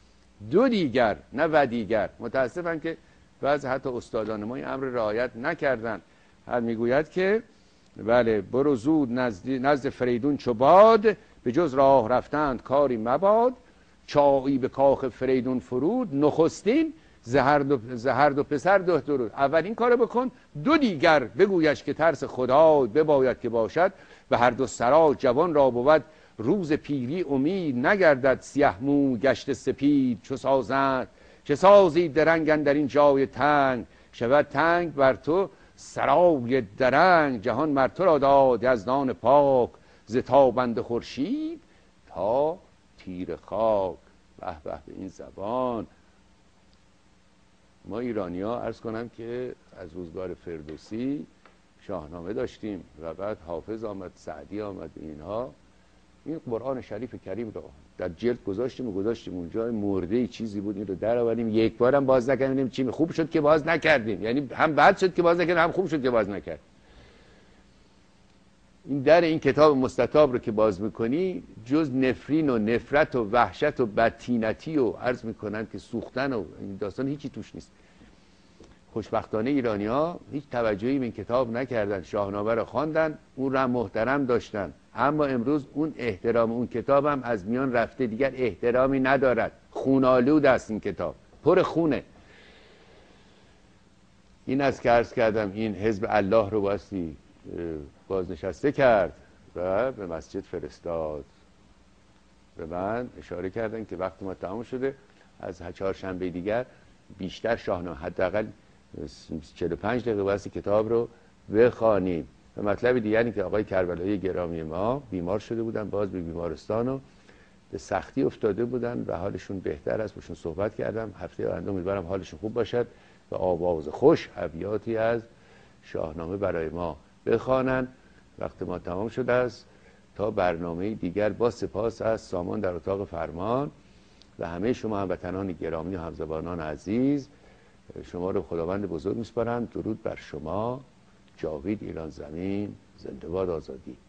نه و دیگر. متاسفم که بعضی حتی استادان ما این امر رعایت نکردن. هر میگوید که بله، برو زود نزد فریدون چو باد، به جز راه رفتند کاری مباد. چایی به کاخ فریدون فرود، نخستین ز هر دو پسر ده درود. اول این کارو بکن، دو دیگر بگویش که ترس خدای، بباید که باشد به هر دو سرای. جوان را بود روز پیری امید، نگردد سیه مو گشت سپید. چه سازی درنگ اندر این جای تنگ، شود تنگ بر تو سرای درنگ. جهان مر تو را داد یزدان پاک، ز تابنده خورشید تا تیر خاک. به به به این زبان. ما ایرانی ها عرض کنم که از روزگار فردوسی شاهنامه داشتیم و بعد حافظ آمد، سعدی آمد، اینها. این قرآن شریف کریم رو در جلد گذاشتیم اونجا مرده چیزی بود، این رو در آوردیم، یک بارم باز نکردیم. چی خوب شد که باز نکردیم، یعنی هم بد شد که باز نکردیم، هم خوب شد که باز نکردیم. این در این کتاب مستطاب رو که باز میکنی، جز نفرین و نفرت و وحشت و بدتینتی و عرض میکنن که سوختن و این داستان هیچی توش نیست. خوشبختانه ایرانی‌ها هیچ توجهی به این کتاب نکردن، شاهنامه را خواندن، اون را محترم داشتن. اما امروز اون احترام اون کتاب هم از میان رفته، دیگر احترامی ندارد. خون‌آلود است این کتاب، پر خونه. این از که عرض کردم این حزب الله رو باستی بازنشسته کرد و به مسجد فرستاد. به من اشاره کردن که وقت ما تمام شده، از چهارشنبه دیگر بیشتر شاهنامه حداقل 45 دقیقه باستی کتاب رو بخوانیم. و مطلب دیگری که آقای کربلایی گرامی ما بیمار شده بودن، باز به بیمارستان و به سختی افتاده بودن و حالشون بهتر است. باشون صحبت کردم، هفته آینده امیدوارم حالشون خوب باشد و آواز خوش ابیاتی از شاهنامه برای ما بخوانند. وقت ما تمام شده است. تا برنامه دیگر با سپاس از سامان در اتاق فرمان و همه شما هموطنان گرامی و همزبانان عزیز، شما رو خداوند بزرگ میسپارم. درود بر شما. جاوید ایران زمین، زنده باد آزادی.